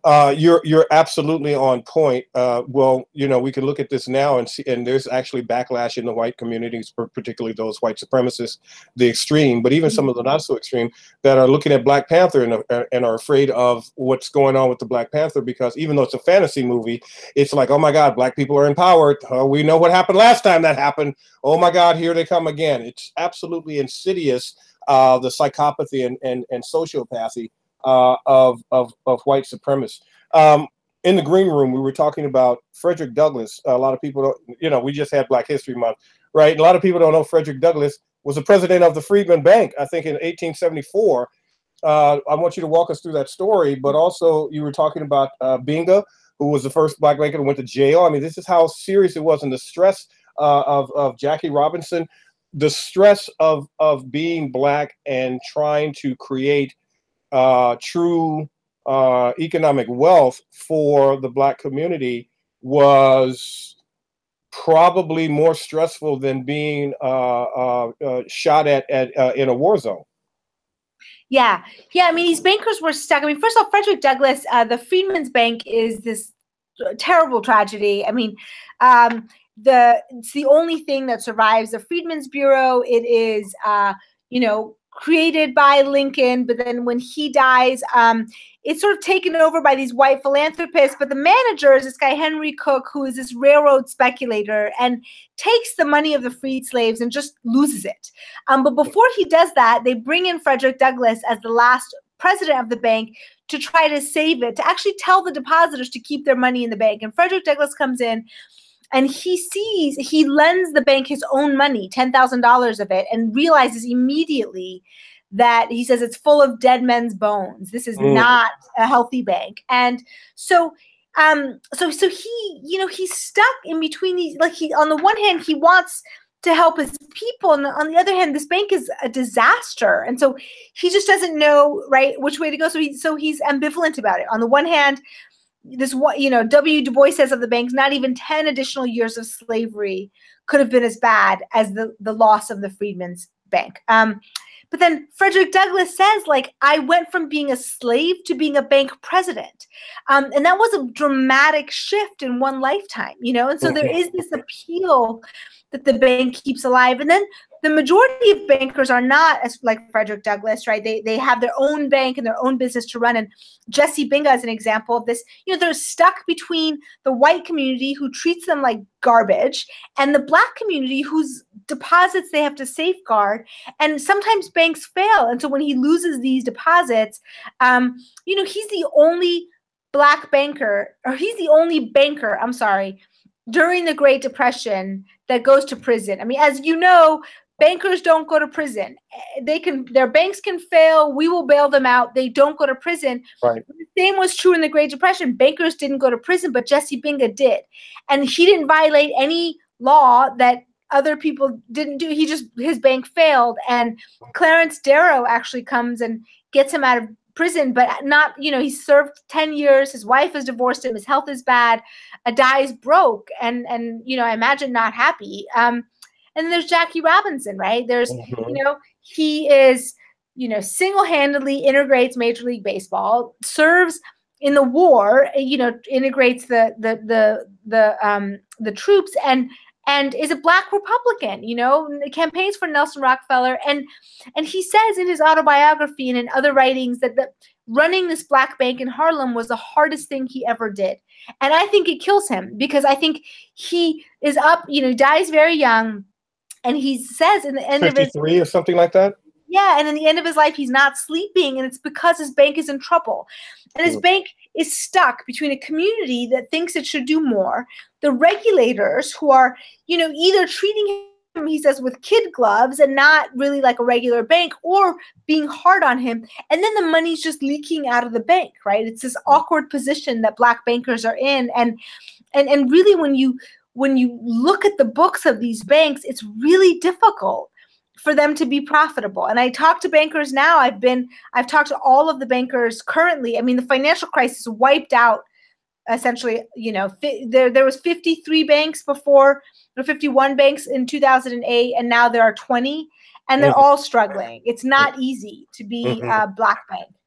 Uh, you're you're absolutely on point. Uh, well, you know, we can look at this now and see, and there's actually backlash in the white communities, particularly those white supremacists, the extreme, but even some of the not so extreme, that are looking at Black Panther and uh, and are afraid of what's going on with the Black Panther, because even though it's a fantasy movie, it's like, oh my God, Black people are empowered. Oh, we know what happened last time that happened. Oh my God, here they come again. It's absolutely insidious, uh, the psychopathy and and, and sociopathy Uh, of, of, of white supremacists. Um, in the green room, we were talking about Frederick Douglass. A lot of people don't, you know, we just had Black History Month, right? And a lot of people don't know Frederick Douglass was the president of the Freedmen Bank, I think in eighteen seventy-four. Uh, I want you to walk us through that story, but also you were talking about uh, Binga, who was the first Black banker that went to jail. I mean, this is how serious it was, and the stress uh, of, of Jackie Robinson, the stress of, of being Black and trying to create Uh, true uh, economic wealth for the Black community was probably more stressful than being uh, uh, uh, shot at, at uh, in a war zone. Yeah, yeah. I mean, these bankers were stuck. I mean, first off, Frederick Douglass, uh, the Freedmen's Bank is this terrible tragedy. I mean, um, the it's the only thing that survives the Freedmen's Bureau. It is, uh, you know, created by Lincoln, but then when he dies, um, it's sort of taken over by these white philanthropists. But the manager is this guy, Henry Cook, who is this railroad speculator and takes the money of the freed slaves and just loses it. Um, but before he does that, they bring in Frederick Douglass as the last president of the bank to try to save it, to actually tell the depositors to keep their money in the bank. And Frederick Douglass comes in, and he sees, he lends the bank his own money, ten thousand dollars of it, and realizes immediately that, he says, it's full of dead men's bones. This is mm. not a healthy bank. And so, um, so, so he, you know, he's stuck in between these, like he, on the one hand, he wants to help his people, and on the other hand, this bank is a disaster. And so he just doesn't know, right, which way to go. So he, so he's ambivalent about it. On the one hand, this, you know, W. Du Bois says of the banks, not even ten additional years of slavery could have been as bad as the, the loss of the Freedmen's Bank. Um, but then Frederick Douglass says, like, I went from being a slave to being a bank president. Um, and that was a dramatic shift in one lifetime, you know? And so there is this appeal that the bank keeps alive. And then the majority of bankers are not as like Frederick Douglass, right? They they have their own bank and their own business to run. And Jesse Binga is an example of this. You know, they're stuck between the white community, who treats them like garbage, and the Black community, whose deposits they have to safeguard. And sometimes banks fail. And so when he loses these deposits, um, you know, he's the only Black banker, or he's the only banker, I'm sorry, during the Great Depression that goes to prison. I mean, as you know, bankers don't go to prison. They can, their banks can fail. We will bail them out. They don't go to prison. Right. The same was true in the Great Depression. Bankers didn't go to prison, but Jesse Binga did. And he didn't violate any law that other people didn't do. He just, his bank failed. And Clarence Darrow actually comes and gets him out of prison, but not, you know, he served ten years. His wife has divorced him. His health is bad. A dies broke. And, and, you know, I imagine not happy. Um, And then there's Jackie Robinson, right? There's, mm-hmm. you know, he is, you know, single-handedly integrates Major League Baseball, serves in the war, you know, integrates the the the the um the troops, and and is a Black Republican, you know, campaigns for Nelson Rockefeller, and and he says in his autobiography and in other writings that the running this Black bank in Harlem was the hardest thing he ever did. And I think it kills him, because I think he is up, you know, he dies very young. And he says in the end of his fifty-three or something like that. Yeah, and in the end of his life, he's not sleeping, and it's because his bank is in trouble, and his mm. bank is stuck between a community that thinks it should do more, the regulators who are, you know, either treating him, he says, with kid gloves and not really like a regular bank, or being hard on him, and then the money's just leaking out of the bank, right? It's this awkward position that Black bankers are in, and and and really, when you when you look at the books of these banks, it's really difficult for them to be profitable. And I talk to bankers now. I've been, I've talked to all of the bankers currently. I mean, the financial crisis wiped out essentially, you know, there, there was fifty-three banks before, or fifty-one banks in two thousand eight, and now there are twenty, and they're all struggling. It's not easy to be mm-hmm. a Black bank.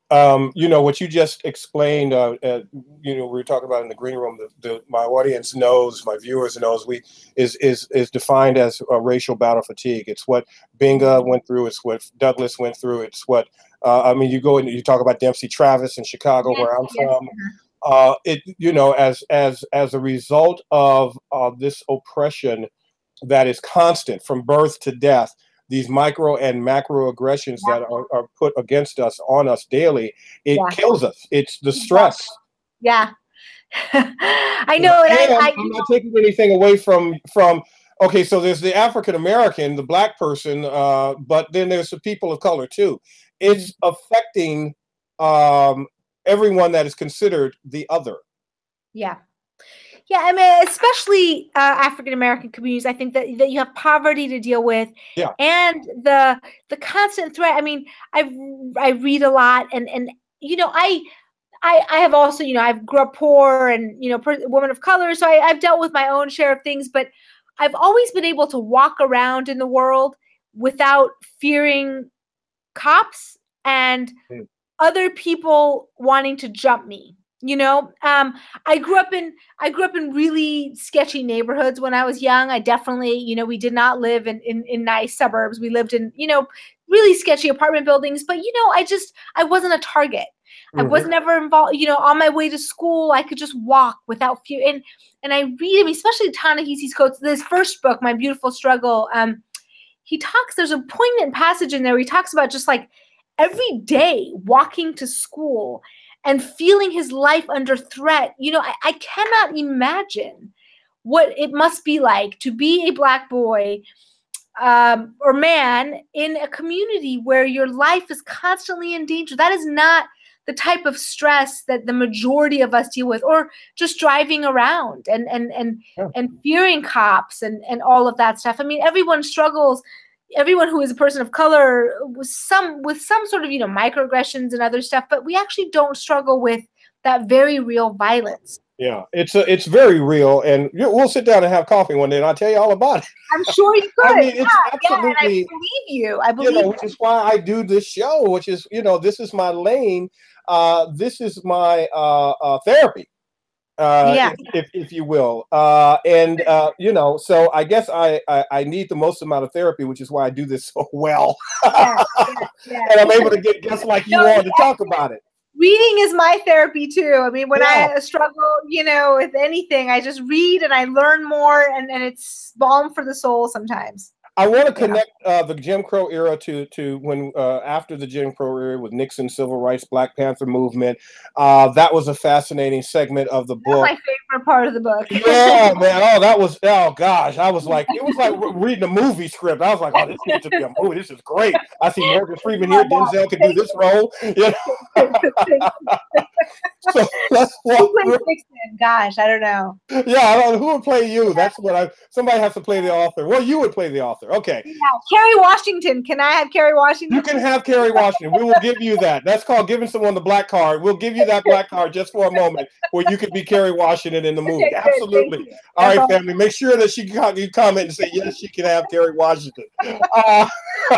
Um, you know, what you just explained, uh, uh, you know, we were talking about in the green room, the, the, my audience knows, my viewers knows, we is is is defined as a racial battle fatigue. It's what Binga went through. It's what Douglas went through. It's what, uh, I mean, you go and you talk about Dempsey Travis in Chicago, Yes, where I'm yes. from. Uh, it, you know, as, as, as a result of, of this oppression that is constant from birth to death, these micro and macro aggressions Yeah. that are, are put against us, on us daily, it Yeah. kills us. It's the stress. Yeah. I know. And, and I, I, I'm not taking anything away from, from, okay, so there's the African-American, the black person, uh, but then there's the people of color too. It's affecting um, everyone that is considered the other. Yeah. Yeah, I mean, especially uh, African-American communities, I think that, that you have poverty to deal with, yeah. and the the constant threat. I mean, I I read a lot, and and you know, I I I have also, you know, I've grew up poor, and you know, per, woman of color, so I, I've dealt with my own share of things, but I've always been able to walk around in the world without fearing cops and mm. other people wanting to jump me. You know, um, I grew up in I grew up in really sketchy neighborhoods when I was young. I definitely, you know, we did not live in, in, in nice suburbs. We lived in, you know, really sketchy apartment buildings. But, you know, I just I wasn't a target. Mm-hmm. I was never involved. You know, on my way to school, I could just walk without fear. And and I read him, especially Ta-Nehisi's quotes. This first book, My Beautiful Struggle. Um, he talks. There's a poignant passage in there where he talks about just like every day walking to school and feeling his life under threat. You know, I, I cannot imagine what it must be like to be a Black boy um, or man in a community where your life is constantly in danger. That is not the type of stress that the majority of us deal with, or just driving around and and and yeah. and fearing cops and and all of that stuff. I mean, everyone struggles. Everyone who is a person of color with some with some sort of, you know, microaggressions and other stuff, but we actually don't struggle with that very real violence. Yeah, it's a, it's very real, and we'll sit down and have coffee one day, and I'll tell you all about it. I'm sure you could. I mean, it's yeah, absolutely. Yeah, and I believe you. I believe you know, which is why I do this show, which is, you know, this is my lane. Uh, this is my uh, uh, therapy. Uh, yeah. if, if, if you will. Uh, and, uh, you know, so I guess I, I, I need the most amount of therapy, which is why I do this so well. Yeah, yeah, yeah. And I'm able to get guests like you no, on to talk about it. Reading is my therapy too. I mean, when yeah. I struggle, you know, with anything, I just read and I learn more, and, and it's balm for the soul sometimes. I want to connect uh, the Jim Crow era to to when uh, after the Jim Crow era with Nixon, civil rights, Black Panther movement. Uh, that was a fascinating segment of the book. That's my favorite part of the book. Yeah, man. Oh, that was, oh gosh. I was like, it was like reading a movie script. I was like, oh, this needs to be a movie. This is great. I see Morgan Freeman here. Denzel could do this role. Yeah. So let's walk Who plays Nixon? Gosh, I don't know. Yeah, I don't know who would play you. That's what I. Somebody has to play the author. Well, you would play the author. Okay. Yeah, Kerry Washington. Can I have Kerry Washington? You can have Kerry Washington. We will give you that. That's called giving someone the black card. We'll give you that black card just for a moment, where you could be Kerry Washington in the movie. Okay, absolutely. All right, family. Make sure that she can you comment and say yes, she can have Kerry Washington. Uh,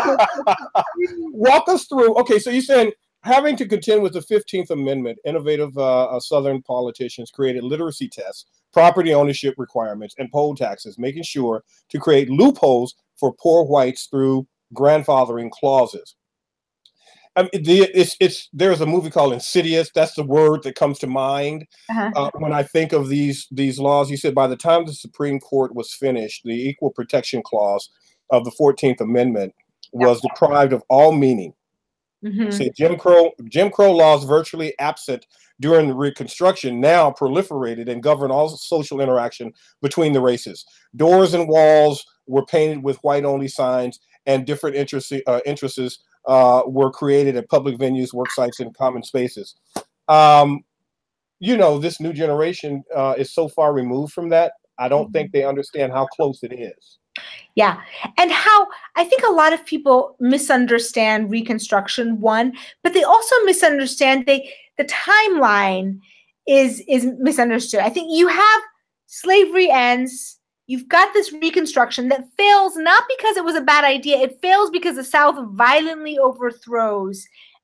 walk us through. Okay, so you said, having to contend with the fifteenth Amendment, innovative uh, Southern politicians created literacy tests, property ownership requirements, and poll taxes, making sure to create loopholes for poor whites through grandfathering clauses. I mean, the, it's, it's, there's a movie called Insidious. That's the word that comes to mind uh-huh. uh, when I think of these, these laws. You said by the time the Supreme Court was finished, the Equal Protection Clause of the fourteenth Amendment was yep. deprived of all meaning. Mm-hmm. Say Jim Crow, Jim Crow laws virtually absent during the Reconstruction now proliferated and govern all social interaction between the races. Doors and walls were painted with white-only signs, and different interests uh, interests uh, were created at public venues, work sites, and common spaces. Um, you know, this new generation uh, is so far removed from that. I don't mm-hmm. think they understand how close it is. Yeah. And how I think a lot of people misunderstand Reconstruction, one, but they also misunderstand they the timeline is is misunderstood. I think you have slavery ends, you've got this Reconstruction that fails not because it was a bad idea, it fails because the South violently overthrows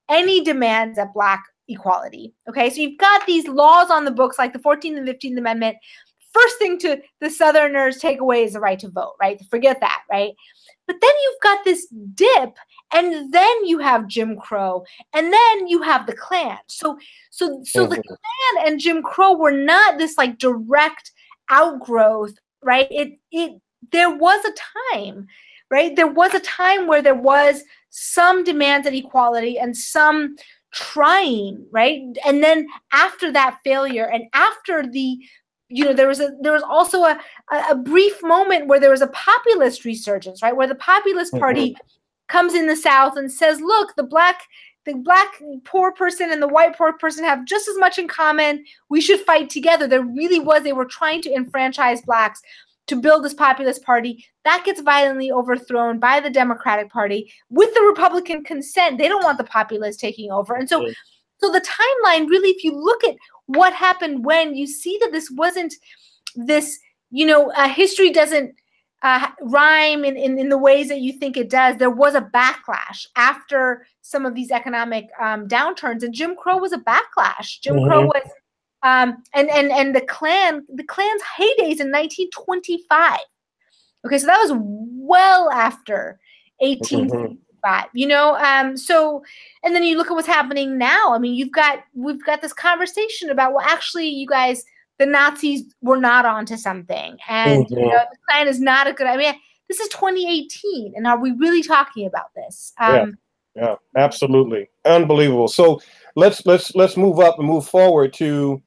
any demands at Black equality. Okay, so you've got these laws on the books like the fourteenth and fifteenth Amendment. First thing to the Southerners take away is the right to vote, right? Forget that, right? But then you've got this dip, and then you have Jim Crow, and then you have the Klan. So, so, so the Klan and Jim Crow were not this like direct outgrowth, right? It, it, there was a time, right? There was a time where there was some demands at equality and some trying, right? And then after that failure, and after the you know, there was a there was also a, a brief moment where there was a populist resurgence, right? Where the Populist Party mm-hmm. comes in the South and says, look, the black the black poor person and the white poor person have just as much in common. We should fight together. There really was, they were trying to enfranchise Blacks to build this populist party. That gets violently overthrown by the Democratic Party with the Republican consent. They don't want the populists taking over. And so, so the timeline really, if you look at what happened when, you see that this wasn't this, you know, uh, history doesn't uh, rhyme in, in, in the ways that you think it does. There was a backlash after some of these economic um, downturns, and Jim Crow was a backlash. Jim mm-hmm. Crow was, um, and, and, and the Klan, the Klan's heydays in nineteen twenty-five. Okay, so that was well after eighteen sixty-five. Mm-hmm. You know, um, so, and then you look at what's happening now. I mean, you've got, we've got this conversation about, well, actually, you guys, the Nazis were not onto something, and mm-hmm. you know, the Klan is not a good. I mean, this is twenty eighteen, and are we really talking about this? Um, yeah, yeah, absolutely, unbelievable. So let's let's let's move up and move forward to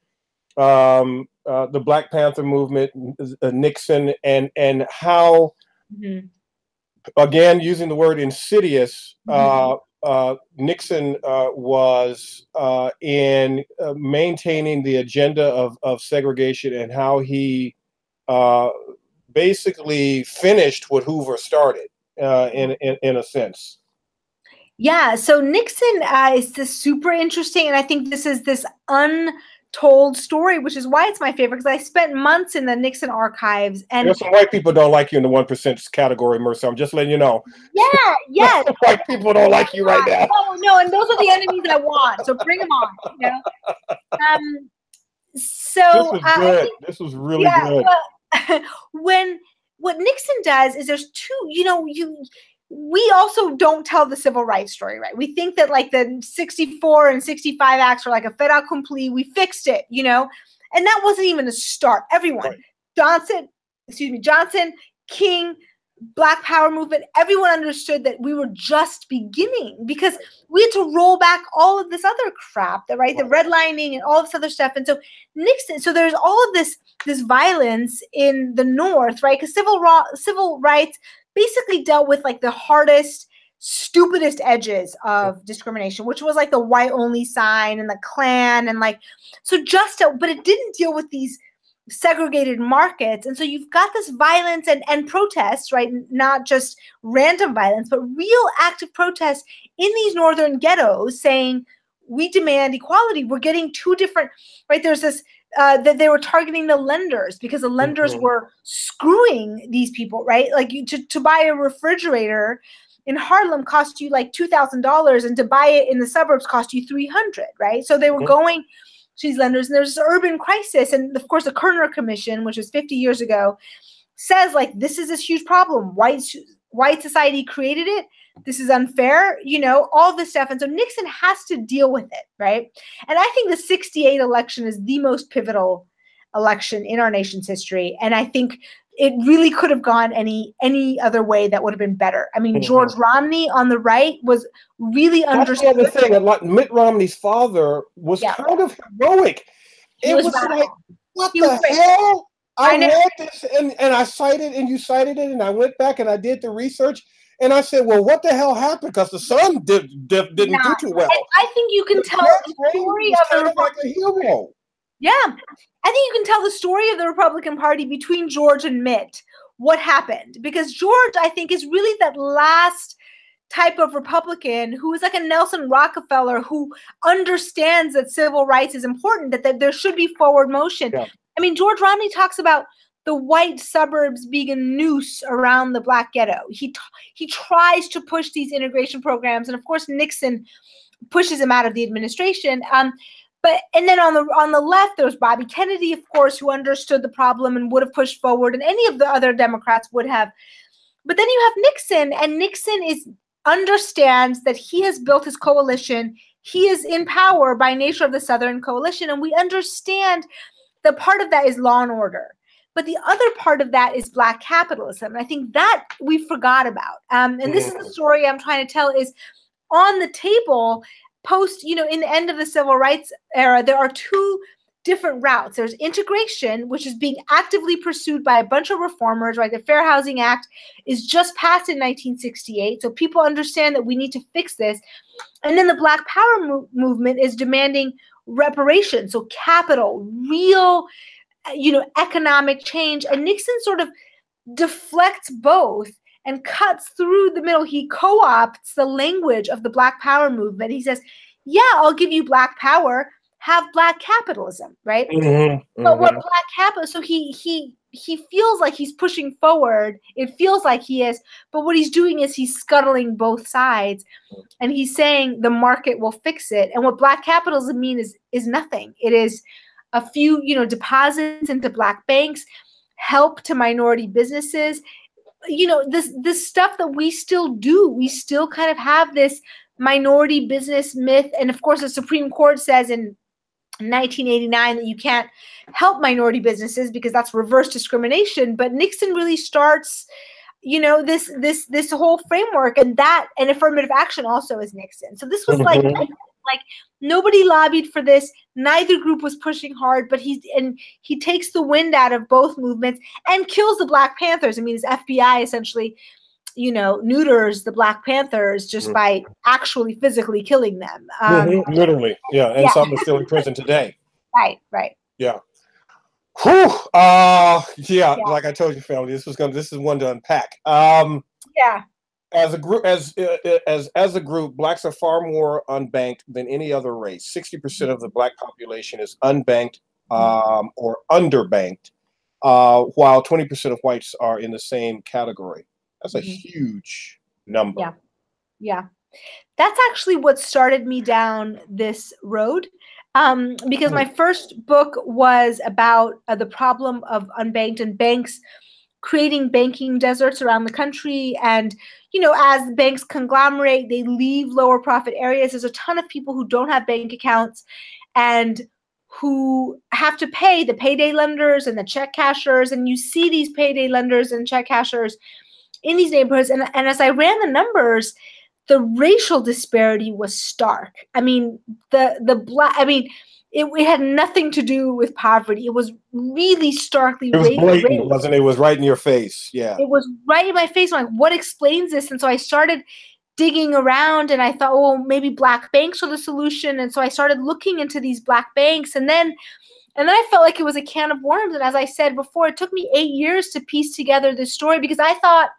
um, uh, the Black Panther movement, uh, Nixon, and and how. Mm-hmm. Again, using the word insidious, mm-hmm. uh, uh, Nixon uh, was uh, in uh, maintaining the agenda of, of segregation, and how he uh, basically finished what Hoover started, uh, in, in in a sense. Yeah. So Nixon uh, is this super interesting, and I think this is this untold story, which is why it's my favorite, because I spent months in the Nixon archives. And there's some white people don't like you in the one percent category, Mehrsa. I'm just letting you know. Yeah, yeah. White people don't like you right now. No, no, and those are the enemies I want. So bring them on. You know. Um. So this was good. Uh, think, this was really yeah, good. Well, when what Nixon does is there's two. You know, you. We also don't tell the civil rights story, right? We think that like the sixty-four and sixty-five acts are like a fait accompli. We fixed it, you know, and that wasn't even a start. Everyone, right. Johnson, excuse me, Johnson, King, Black Power movement, everyone understood that we were just beginning, because we had to roll back all of this other crap, that right, the redlining and all this other stuff. And so Nixon, so there's all of this this violence in the North, right? Because civil civil rights basically dealt with like the hardest, stupidest edges of discrimination, which was like the white only sign and the Klan, and like, so just, to, but it didn't deal with these segregated markets. And so you've got this violence and, and protests, right? Not just random violence, but real active protests in these northern ghettos saying, we demand equality. We're getting two different, right? There's this, uh, that they were targeting the lenders, because the lenders mm-hmm. were screwing these people, right? Like you, to, to buy a refrigerator in Harlem cost you like two thousand dollars, and to buy it in the suburbs cost you three hundred dollars, right? So they were mm-hmm. going to these lenders, and there's this urban crisis. And of course, the Kerner Commission, which was fifty years ago, says like, this is this huge problem. White, white society created it. This is unfair, you know, all this stuff. And so Nixon has to deal with it, right? And I think the sixty-eight election is the most pivotal election in our nation's history. And I think it really could have gone any any other way that would have been better. I mean, mm-hmm. George Romney on the right was really understood. That's the other thing. Like Mitt Romney's father was yeah. kind of heroic. It was, was like, what he the hell? I, I read this and, and I cited and you cited it, and I went back and I did the research. And I said, well, what the hell happened? Because the son did, did, didn't yeah. do too well. And I think you can the tell the story of the like a hero. Yeah. I think you can tell the story of the Republican Party between George and Mitt, what happened. Because George, I think, is really that last type of Republican who is like a Nelson Rockefeller, who understands that civil rights is important, that, that there should be forward motion. Yeah. I mean, George Romney talks about the white suburbs being a noose around the Black ghetto. He he tries to push these integration programs. And of course, Nixon pushes him out of the administration. Um, but and then on the on the left, there's Bobby Kennedy, of course, who understood the problem and would have pushed forward, and any of the other Democrats would have. But then you have Nixon, and Nixon is understands that he has built his coalition. He is in power by nature of the Southern Coalition, and we understand that part of that is law and order. But the other part of that is Black capitalism. And I think that we forgot about. Um, and this is the story I'm trying to tell is on the table post, you know, in the end of the civil rights era, there are two different routes. There's integration, which is being actively pursued by a bunch of reformers, right? The Fair Housing Act is just passed in nineteen sixty-eight. So people understand that we need to fix this. And then the Black Power mo- movement is demanding reparations. So capital, real, you know, economic change. And Nixon sort of deflects both and cuts through the middle. He co-opts the language of the Black Power movement. He says, yeah, I'll give you Black power, have Black capitalism, right? Mm-hmm, mm-hmm. But what Black capital, so he he he feels like he's pushing forward. It feels like he is, but what he's doing is he's scuttling both sides, and he's saying the market will fix it. And what Black capitalism means is is nothing. It is a few, you know, deposits into Black banks, help to minority businesses. You know, this this stuff that we still do. We still kind of have this minority business myth, and of course, the Supreme Court says in nineteen eighty-nine that you can't help minority businesses because that's reverse discrimination. But Nixon really starts, you know, this this this whole framework, and that and affirmative action also is Nixon. So this was like like nobody lobbied for this. Neither group was pushing hard, but he's and he takes the wind out of both movements and kills the Black Panthers. I mean, his F B I essentially, you know, neuters the Black Panthers just mm-hmm. by actually physically killing them. Um, mm-hmm. Literally, yeah. And yeah. some are still in prison today. Right, right. Yeah. Whew. Uh, yeah, yeah. Like I told you, family, this was going. This is one to unpack. Um, yeah. As a group, as uh, as as a group, Blacks are far more unbanked than any other race. Sixty percent of the Black population is unbanked um, or underbanked, uh, while twenty percent of whites are in the same category. That's a mm-hmm. huge number. Yeah, yeah. That's actually what started me down this road, um, because my first book was about uh, the problem of unbanked and banks creating banking deserts around the country. And, you know, as banks conglomerate, they leave lower profit areas. There's a ton of people who don't have bank accounts and who have to pay the payday lenders and the check cashers. And you see these payday lenders and check cashers in these neighborhoods. And, and as I ran the numbers, the racial disparity was stark. I mean, the the black, I mean, it, it had nothing to do with poverty. It was really starkly. It was blatant, racial. Wasn't it? It was right in your face. Yeah. It was right in my face. I'm like, what explains this? And so I started digging around and I thought, oh, maybe Black banks are the solution. And so I started looking into these Black banks. And then And then I felt like it was a can of worms. And as I said before, it took me eight years to piece together this story because I thought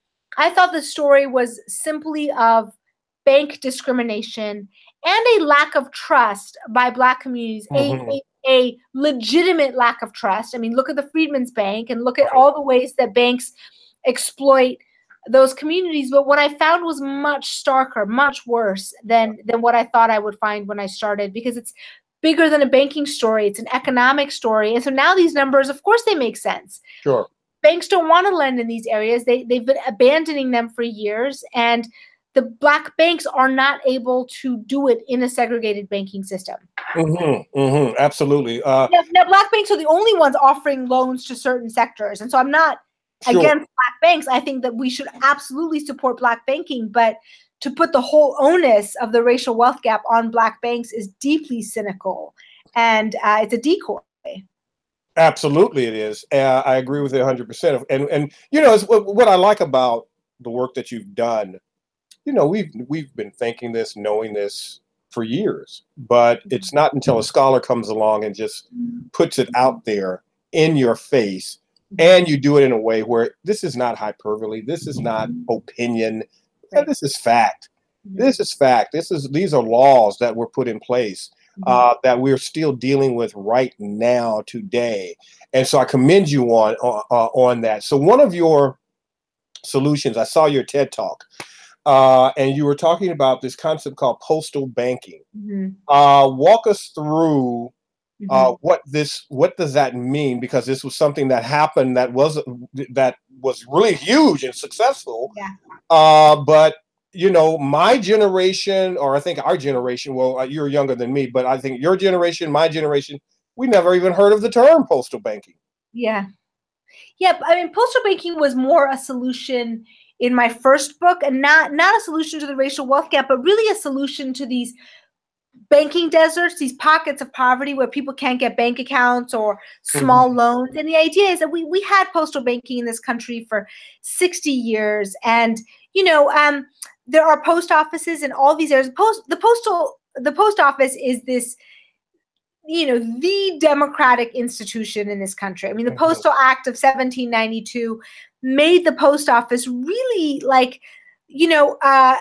I thought the story was simply of bank discrimination and a lack of trust by Black communities, mm-hmm. a, a, a legitimate lack of trust. I mean, look at the Freedmen's Bank and look at all the ways that banks exploit those communities. But what I found was much starker, much worse than, than what I thought I would find when I started, because it's bigger than a banking story. It's an economic story. And so now these numbers, of course, they make sense. Sure. Banks don't want to lend in these areas. They, they've been abandoning them for years. And the Black banks are not able to do it in a segregated banking system. Mm-hmm, mm-hmm, absolutely. Uh, now, now, Black banks are the only ones offering loans to certain sectors. And so I'm not sure. against Black banks. I think that we should absolutely support Black banking. But to put the whole onus of the racial wealth gap on Black banks is deeply cynical. And uh, it's a decoy. Absolutely, it is. Uh, I agree with it one hundred percent. And, and you know, it's, what I like about the work that you've done, you know, we've, we've been thinking this, knowing this for years, but it's not until a scholar comes along and just puts it out there in your face, and you do it in a way where this is not hyperbole, this is not opinion, and this is fact. This is fact. This is, these are laws that were put in place. Uh, that we're still dealing with right now, today. And so I commend you on, uh, on that. So one of your solutions, I saw your TED Talk, uh, and you were talking about this concept called postal banking. Mm-hmm. Uh, walk us through Mm-hmm. uh, what this, what does that mean? Because this was something that happened that was that was really huge and successful. Yeah. Uh, but you know, my generation, or I think our generation, well, you're younger than me, but I think your generation, my generation, we never even heard of the term postal banking. Yeah. Yep. I mean, postal banking was more a solution in my first book, and not not a solution to the racial wealth gap, but really a solution to these banking deserts, these pockets of poverty where people can't get bank accounts or small mm-hmm. loans. And the idea is that we we had postal banking in this country for sixty years, and you know, um, there are post offices in all these areas. Post the postal the post office is this, you know, the democratic institution in this country. I mean, the mm-hmm. Postal Act of seventeen ninety-two made the post office really like, you know, uh,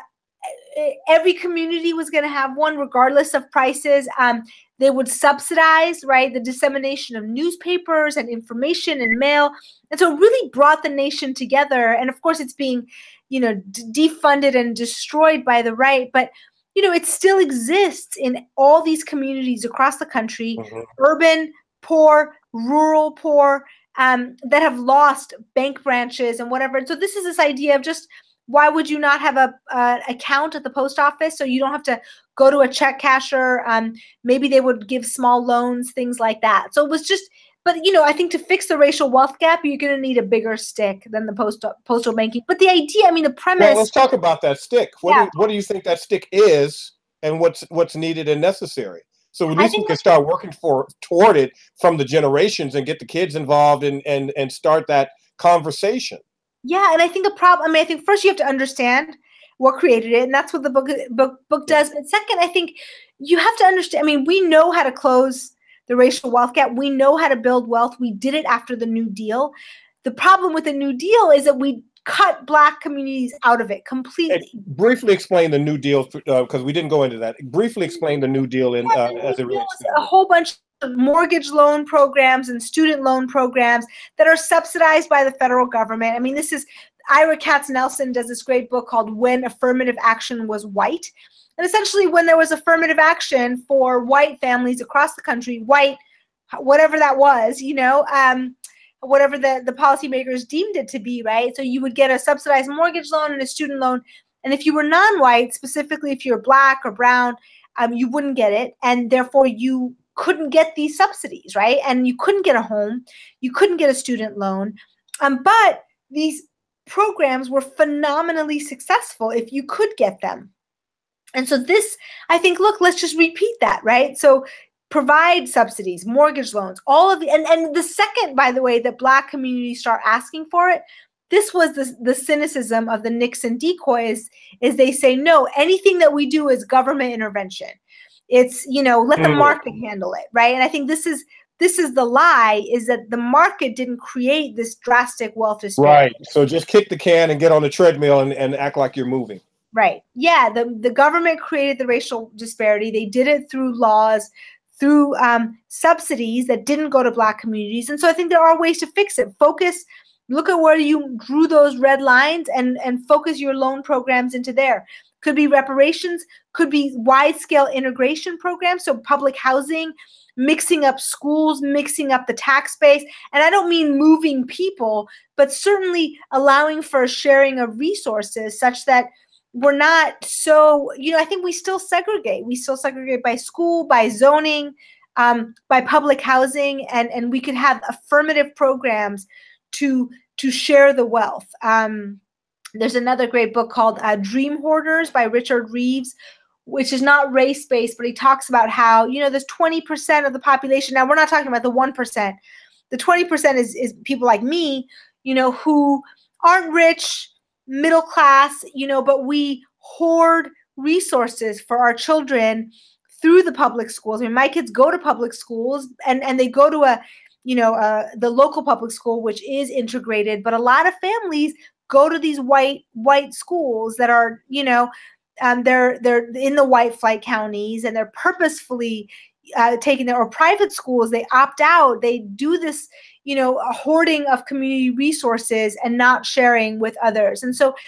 every community was going to have one regardless of prices. Um, they would subsidize, right, the dissemination of newspapers and information and mail. And so it really brought the nation together. And of course, it's being, you know, d- defunded and destroyed by the right. But you know, it still exists in all these communities across the country, mm-hmm. urban poor, rural poor, um, that have lost bank branches and whatever. And so this is this idea of just, why would you not have a uh, account at the post office so you don't have to go to a check casher? Um, maybe they would give small loans, things like that. So it was just, but you know, I think to fix the racial wealth gap, you're going to need a bigger stick than the post postal banking. But the idea, I mean, the premise. Well, let's talk about that stick. What, yeah. do, what do you think that stick is, and what's what's needed and necessary? So at least we can start working for toward it from the generations and get the kids involved and and and start that conversation. Yeah, and I think the problem, I mean, I think first you have to understand what created it, and that's what the book book book does. But second, I think you have to understand, I mean, we know how to close the racial wealth gap. We know how to build wealth. We did it after the New Deal. The problem with the New Deal is that we cut Black communities out of it completely. And briefly explain the New Deal, because uh, we didn't go into that. Briefly explain the New Deal in, yeah, uh, as it relates to a whole bunch of mortgage loan programs and student loan programs that are subsidized by the federal government. I mean, this is, Ira Katz-Nelson does this great book called When Affirmative Action Was White. And essentially when there was affirmative action for white families across the country, white, whatever that was, you know, um, whatever the, the policymakers deemed it to be, right? So you would get a subsidized mortgage loan and a student loan. And if you were non-white, specifically if you're Black or brown, um, you wouldn't get it. And therefore you couldn't get these subsidies, right? And you couldn't get a home. You couldn't get a student loan. Um, but these programs were phenomenally successful if you could get them. And so this, I think, look, let's just repeat that, right? So provide subsidies, mortgage loans, all of the, and, and the second, by the way, that Black communities start asking for it, this was the, the cynicism of the Nixon decoys, is they say, no, anything that we do is government intervention. It's, you know, let the market handle it, right? And I think this is, this is the lie, is that the market didn't create this drastic wealth disparity. Right. So just kick the can and get on the treadmill and, and act like you're moving. Right. Yeah. The, the government created the racial disparity. They did it through laws, through um, subsidies that didn't go to Black communities. And so I think there are ways to fix it. Focus, look at where you drew those red lines and, and focus your loan programs into there. Could be reparations, could be wide-scale integration programs, so public housing, mixing up schools, mixing up the tax base. And I don't mean moving people, but certainly allowing for a sharing of resources such that we're not so, you know, I think we still segregate. We still segregate by school, by zoning, um, by public housing, and, and we could have affirmative programs to, to share the wealth. Um, there's another great book called uh, Dream Hoarders by Richard Reeves, which is not race-based, but he talks about how, you know, there's twenty percent of the population. Now, we're not talking about the one percent. The twenty percent is, is people like me, you know, who aren't rich, middle class, you know, but we hoard resources for our children through the public schools. I mean, my kids go to public schools and, and they go to a, you know, uh, the local public school, which is integrated, but a lot of families go to these white, white schools that are, you know, um, they're, they're in the white flight counties, and they're purposefully uh, taking their, or private schools, they opt out. They do this, you know, a hoarding of community resources and not sharing with others. And so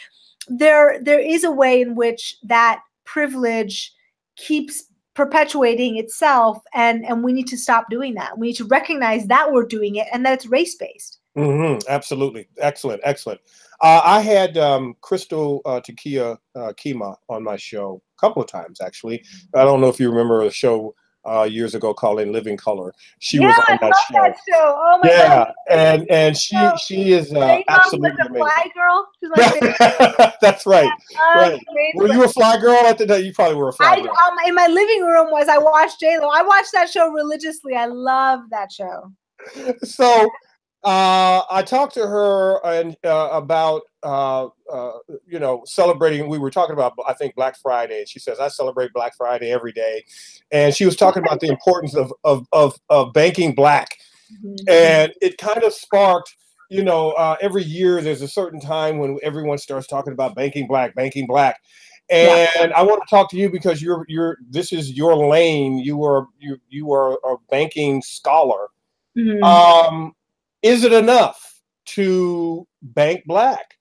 there there is a way in which that privilege keeps perpetuating itself, and and we need to stop doing that. We need to recognize that we're doing it and that it's race-based. Mm-hmm. Absolutely. Excellent. Excellent. Uh, I had um, Crystal uh, Takia uh, Kima on my show a couple of times, actually. I don't know if you remember a show uh, years ago called In Living Color. She yeah, was on I that love show. that show. Oh my yeah, God. and and she So, she is uh, J-Lo absolutely was a amazing. fly girl. She's my favorite. That's right. Yeah, Right. Were you a fly girl at the day? You probably were a fly I, girl. um, in my living room was I watched J-Lo. I watched that show religiously. I love that show. So uh, I talked to her and uh, about uh, uh, you know, celebrating. We were talking about, I think, Black Friday. She says I celebrate Black Friday every day, and she was talking about the importance of of of, of banking black, mm-hmm. and it kind of sparked. You know, uh, every year there's a certain time when everyone starts talking about banking black, banking black. And yeah. I want to talk to you because you're you're this is your lane. You are you you are a banking scholar. Mm-hmm. Um, is it enough to bank black?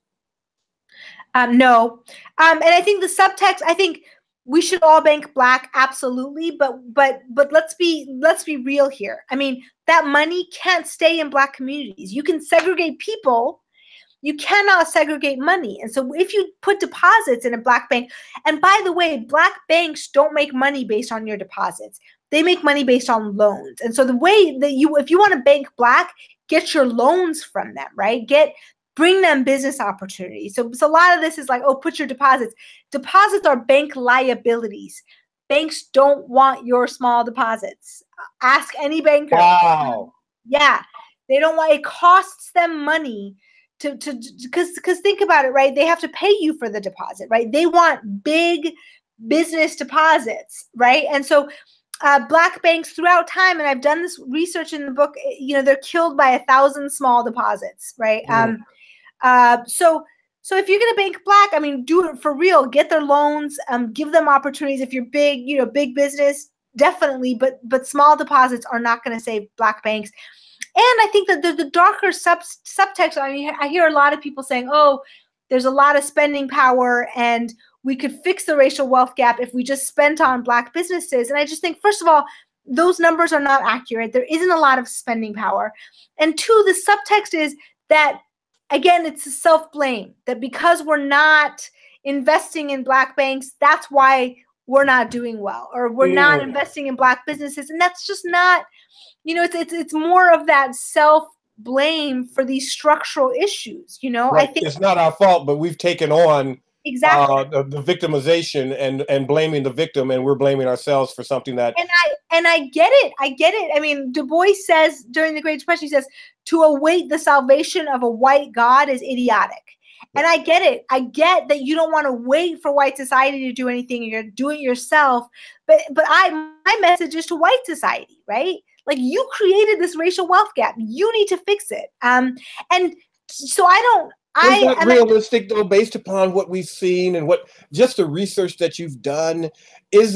Um, no, um, and I think the subtext. I think we should all bank black, absolutely. But but but let's be let's be real here. I mean, that money can't stay in black communities. You can segregate people. You cannot segregate money. And so if you put deposits in a black bank, and by the way, black banks don't make money based on your deposits. They make money based on loans. And so the way that you, if you want to bank black, get your loans from them, right? Get, bring them business opportunities. So, so a lot of this is like, oh, put your deposits. Deposits are bank liabilities. Banks don't want your small deposits. Ask any banker. Wow. Yeah. They don't want, it costs them money to, to, because, because think about it, right? They have to pay you for the deposit, right? They want big business deposits, right? And so uh, black banks throughout time, and I've done this research in the book, you know, they're killed by a thousand small deposits, right? Mm. Um, uh, so, so if you're going to bank black, I mean, do it for real, get their loans, um, give them opportunities. If you're big, you know, big business, definitely, but, but small deposits are not going to save black banks. And I think that the, the darker sub, subtext, I mean, I hear a lot of people saying, oh, there's a lot of spending power and we could fix the racial wealth gap if we just spent on black businesses. And I just think, first of all, those numbers are not accurate. There isn't a lot of spending power. And two, the subtext is that, again, it's a self-blame, that because we're not investing in black banks, that's why we're not doing well, or we're mm. not investing in black businesses. And that's just not, you know, it's it's it's more of that self-blame for these structural issues, you know? Right. I think it's not our fault, but we've taken on exactly uh, the, the victimization and, and blaming the victim, and we're blaming ourselves for something that... And I and I get it. I get it. I mean, Du Bois says during the Great Depression, he says, to await the salvation of a white God is idiotic. And I get it. I get that you don't want to wait for white society to do anything. You're going to do it yourself. But but I my message is to white society, right? Like, you created this racial wealth gap. You need to fix it. Um, and so I don't. I, Is that I'm realistic, though, based upon what we've seen and what just the research that you've done? Is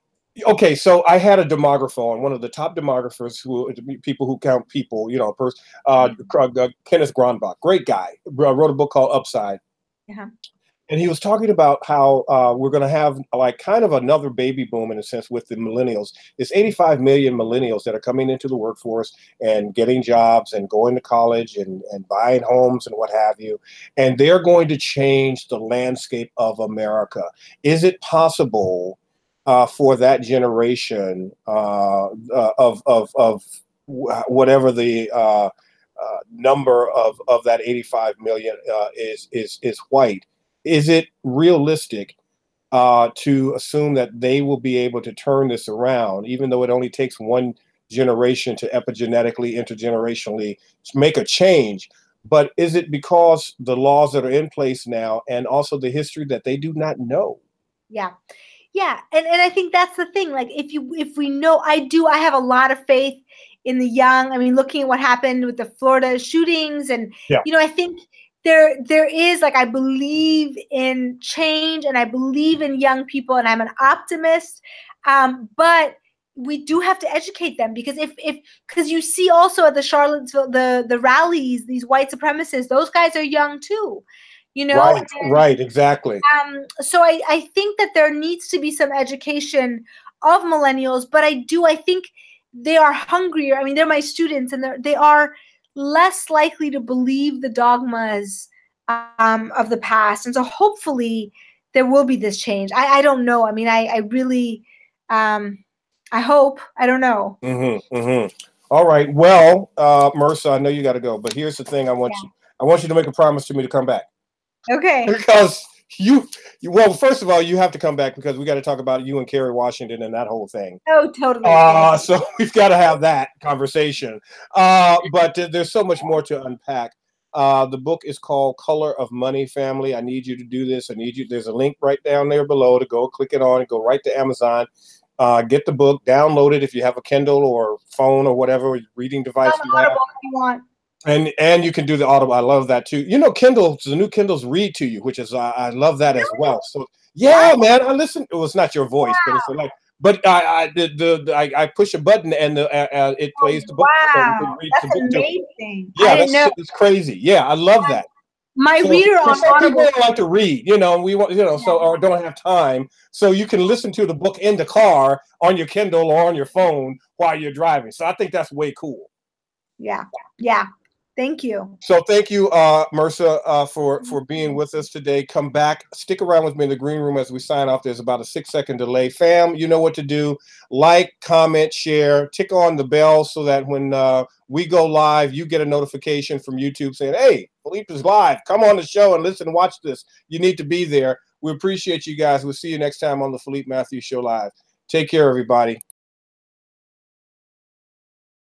okay. So I had a demographer on, one of the top demographers, who people who count people. You know, person, uh, uh, Kenneth Gronbach, great guy, wrote a book called Upside. Yeah. And he was talking about how uh, we're going to have like kind of another baby boom in a sense with the millennials. It's eighty-five million millennials that are coming into the workforce and getting jobs and going to college and, and buying homes and what have you. And they're going to change the landscape of America. Is it possible uh, for that generation uh, uh, of, of, of whatever the uh, uh, number of, of that eighty-five million uh, is, is, is white? Is it realistic uh, to assume that they will be able to turn this around, even though it only takes one generation to epigenetically, intergenerationally make a change? But is it because the laws that are in place now and also the history that they do not know? Yeah. Yeah. And, and I think that's the thing. Like, if you if we know, I do, I have a lot of faith in the young. I mean, looking at what happened with the Florida shootings and, yeah. you know, I think There, there is, like, I believe in change and I believe in young people and I'm an optimist. Um, but we do have to educate them, because if, if, because you see also at the Charlottesville, the, the rallies, these white supremacists, those guys are young too. you know? Right, And, right, exactly. Um, so I, I think that there needs to be some education of millennials, but I do, I think they are hungrier. I mean, they're my students, and they're, they are less likely to believe the dogmas um, of the past. And so hopefully there will be this change. I, I don't know. I mean, I, I really, um, I hope, I don't know. Mm-hmm, mm-hmm. All right. Well, uh, Mehrsa, I know you got to go, but here's the thing. I want Yeah. you, I want you to make a promise to me to come back. Okay. Because you, you, well, first of all, you have to come back because we got to talk about you and Kerry Washington and that whole thing. Oh, totally. Uh, so we've got to have that conversation. Uh, but th- there's so much more to unpack. Uh, the book is called Color of Money, Family. I need you to do this. I need you. There's a link right down there below to go click it on and go right to Amazon. Uh, get the book, download it if you have a Kindle or phone or whatever reading device On you have. Audible if you want. And and you can do the Audible. I love that too. You know, Kindle, the new Kindles read to you, which is uh, I love that as well. So yeah, man, I listen. Well, it's not your voice, Wow. but it's like. But I I the, the, the I, I push a button and the, uh, uh, it plays Oh, the book. wow, So reads that's the book amazing. yeah, I didn't that's know. it's crazy. Yeah, I love that. My So, reader on some Audible. people don't like to read, you know, and we want, you know, so or don't have time. So you can listen to the book in the car on your Kindle or on your phone while you're driving. So I think that's way cool. Yeah, yeah. Thank you. So thank you, uh, Mehrsa, uh, for, for being with us today. Come back. Stick around with me in the green room as we sign off. There's about a six-second delay. Fam, you know what to do. Like, comment, share. Tick on the bell so that when uh, we go live, you get a notification from YouTube saying, hey, Philippe is live. Come on the show and listen and watch this. You need to be there. We appreciate you guys. We'll see you next time on the Philippe Matthews Show Live. Take care, everybody.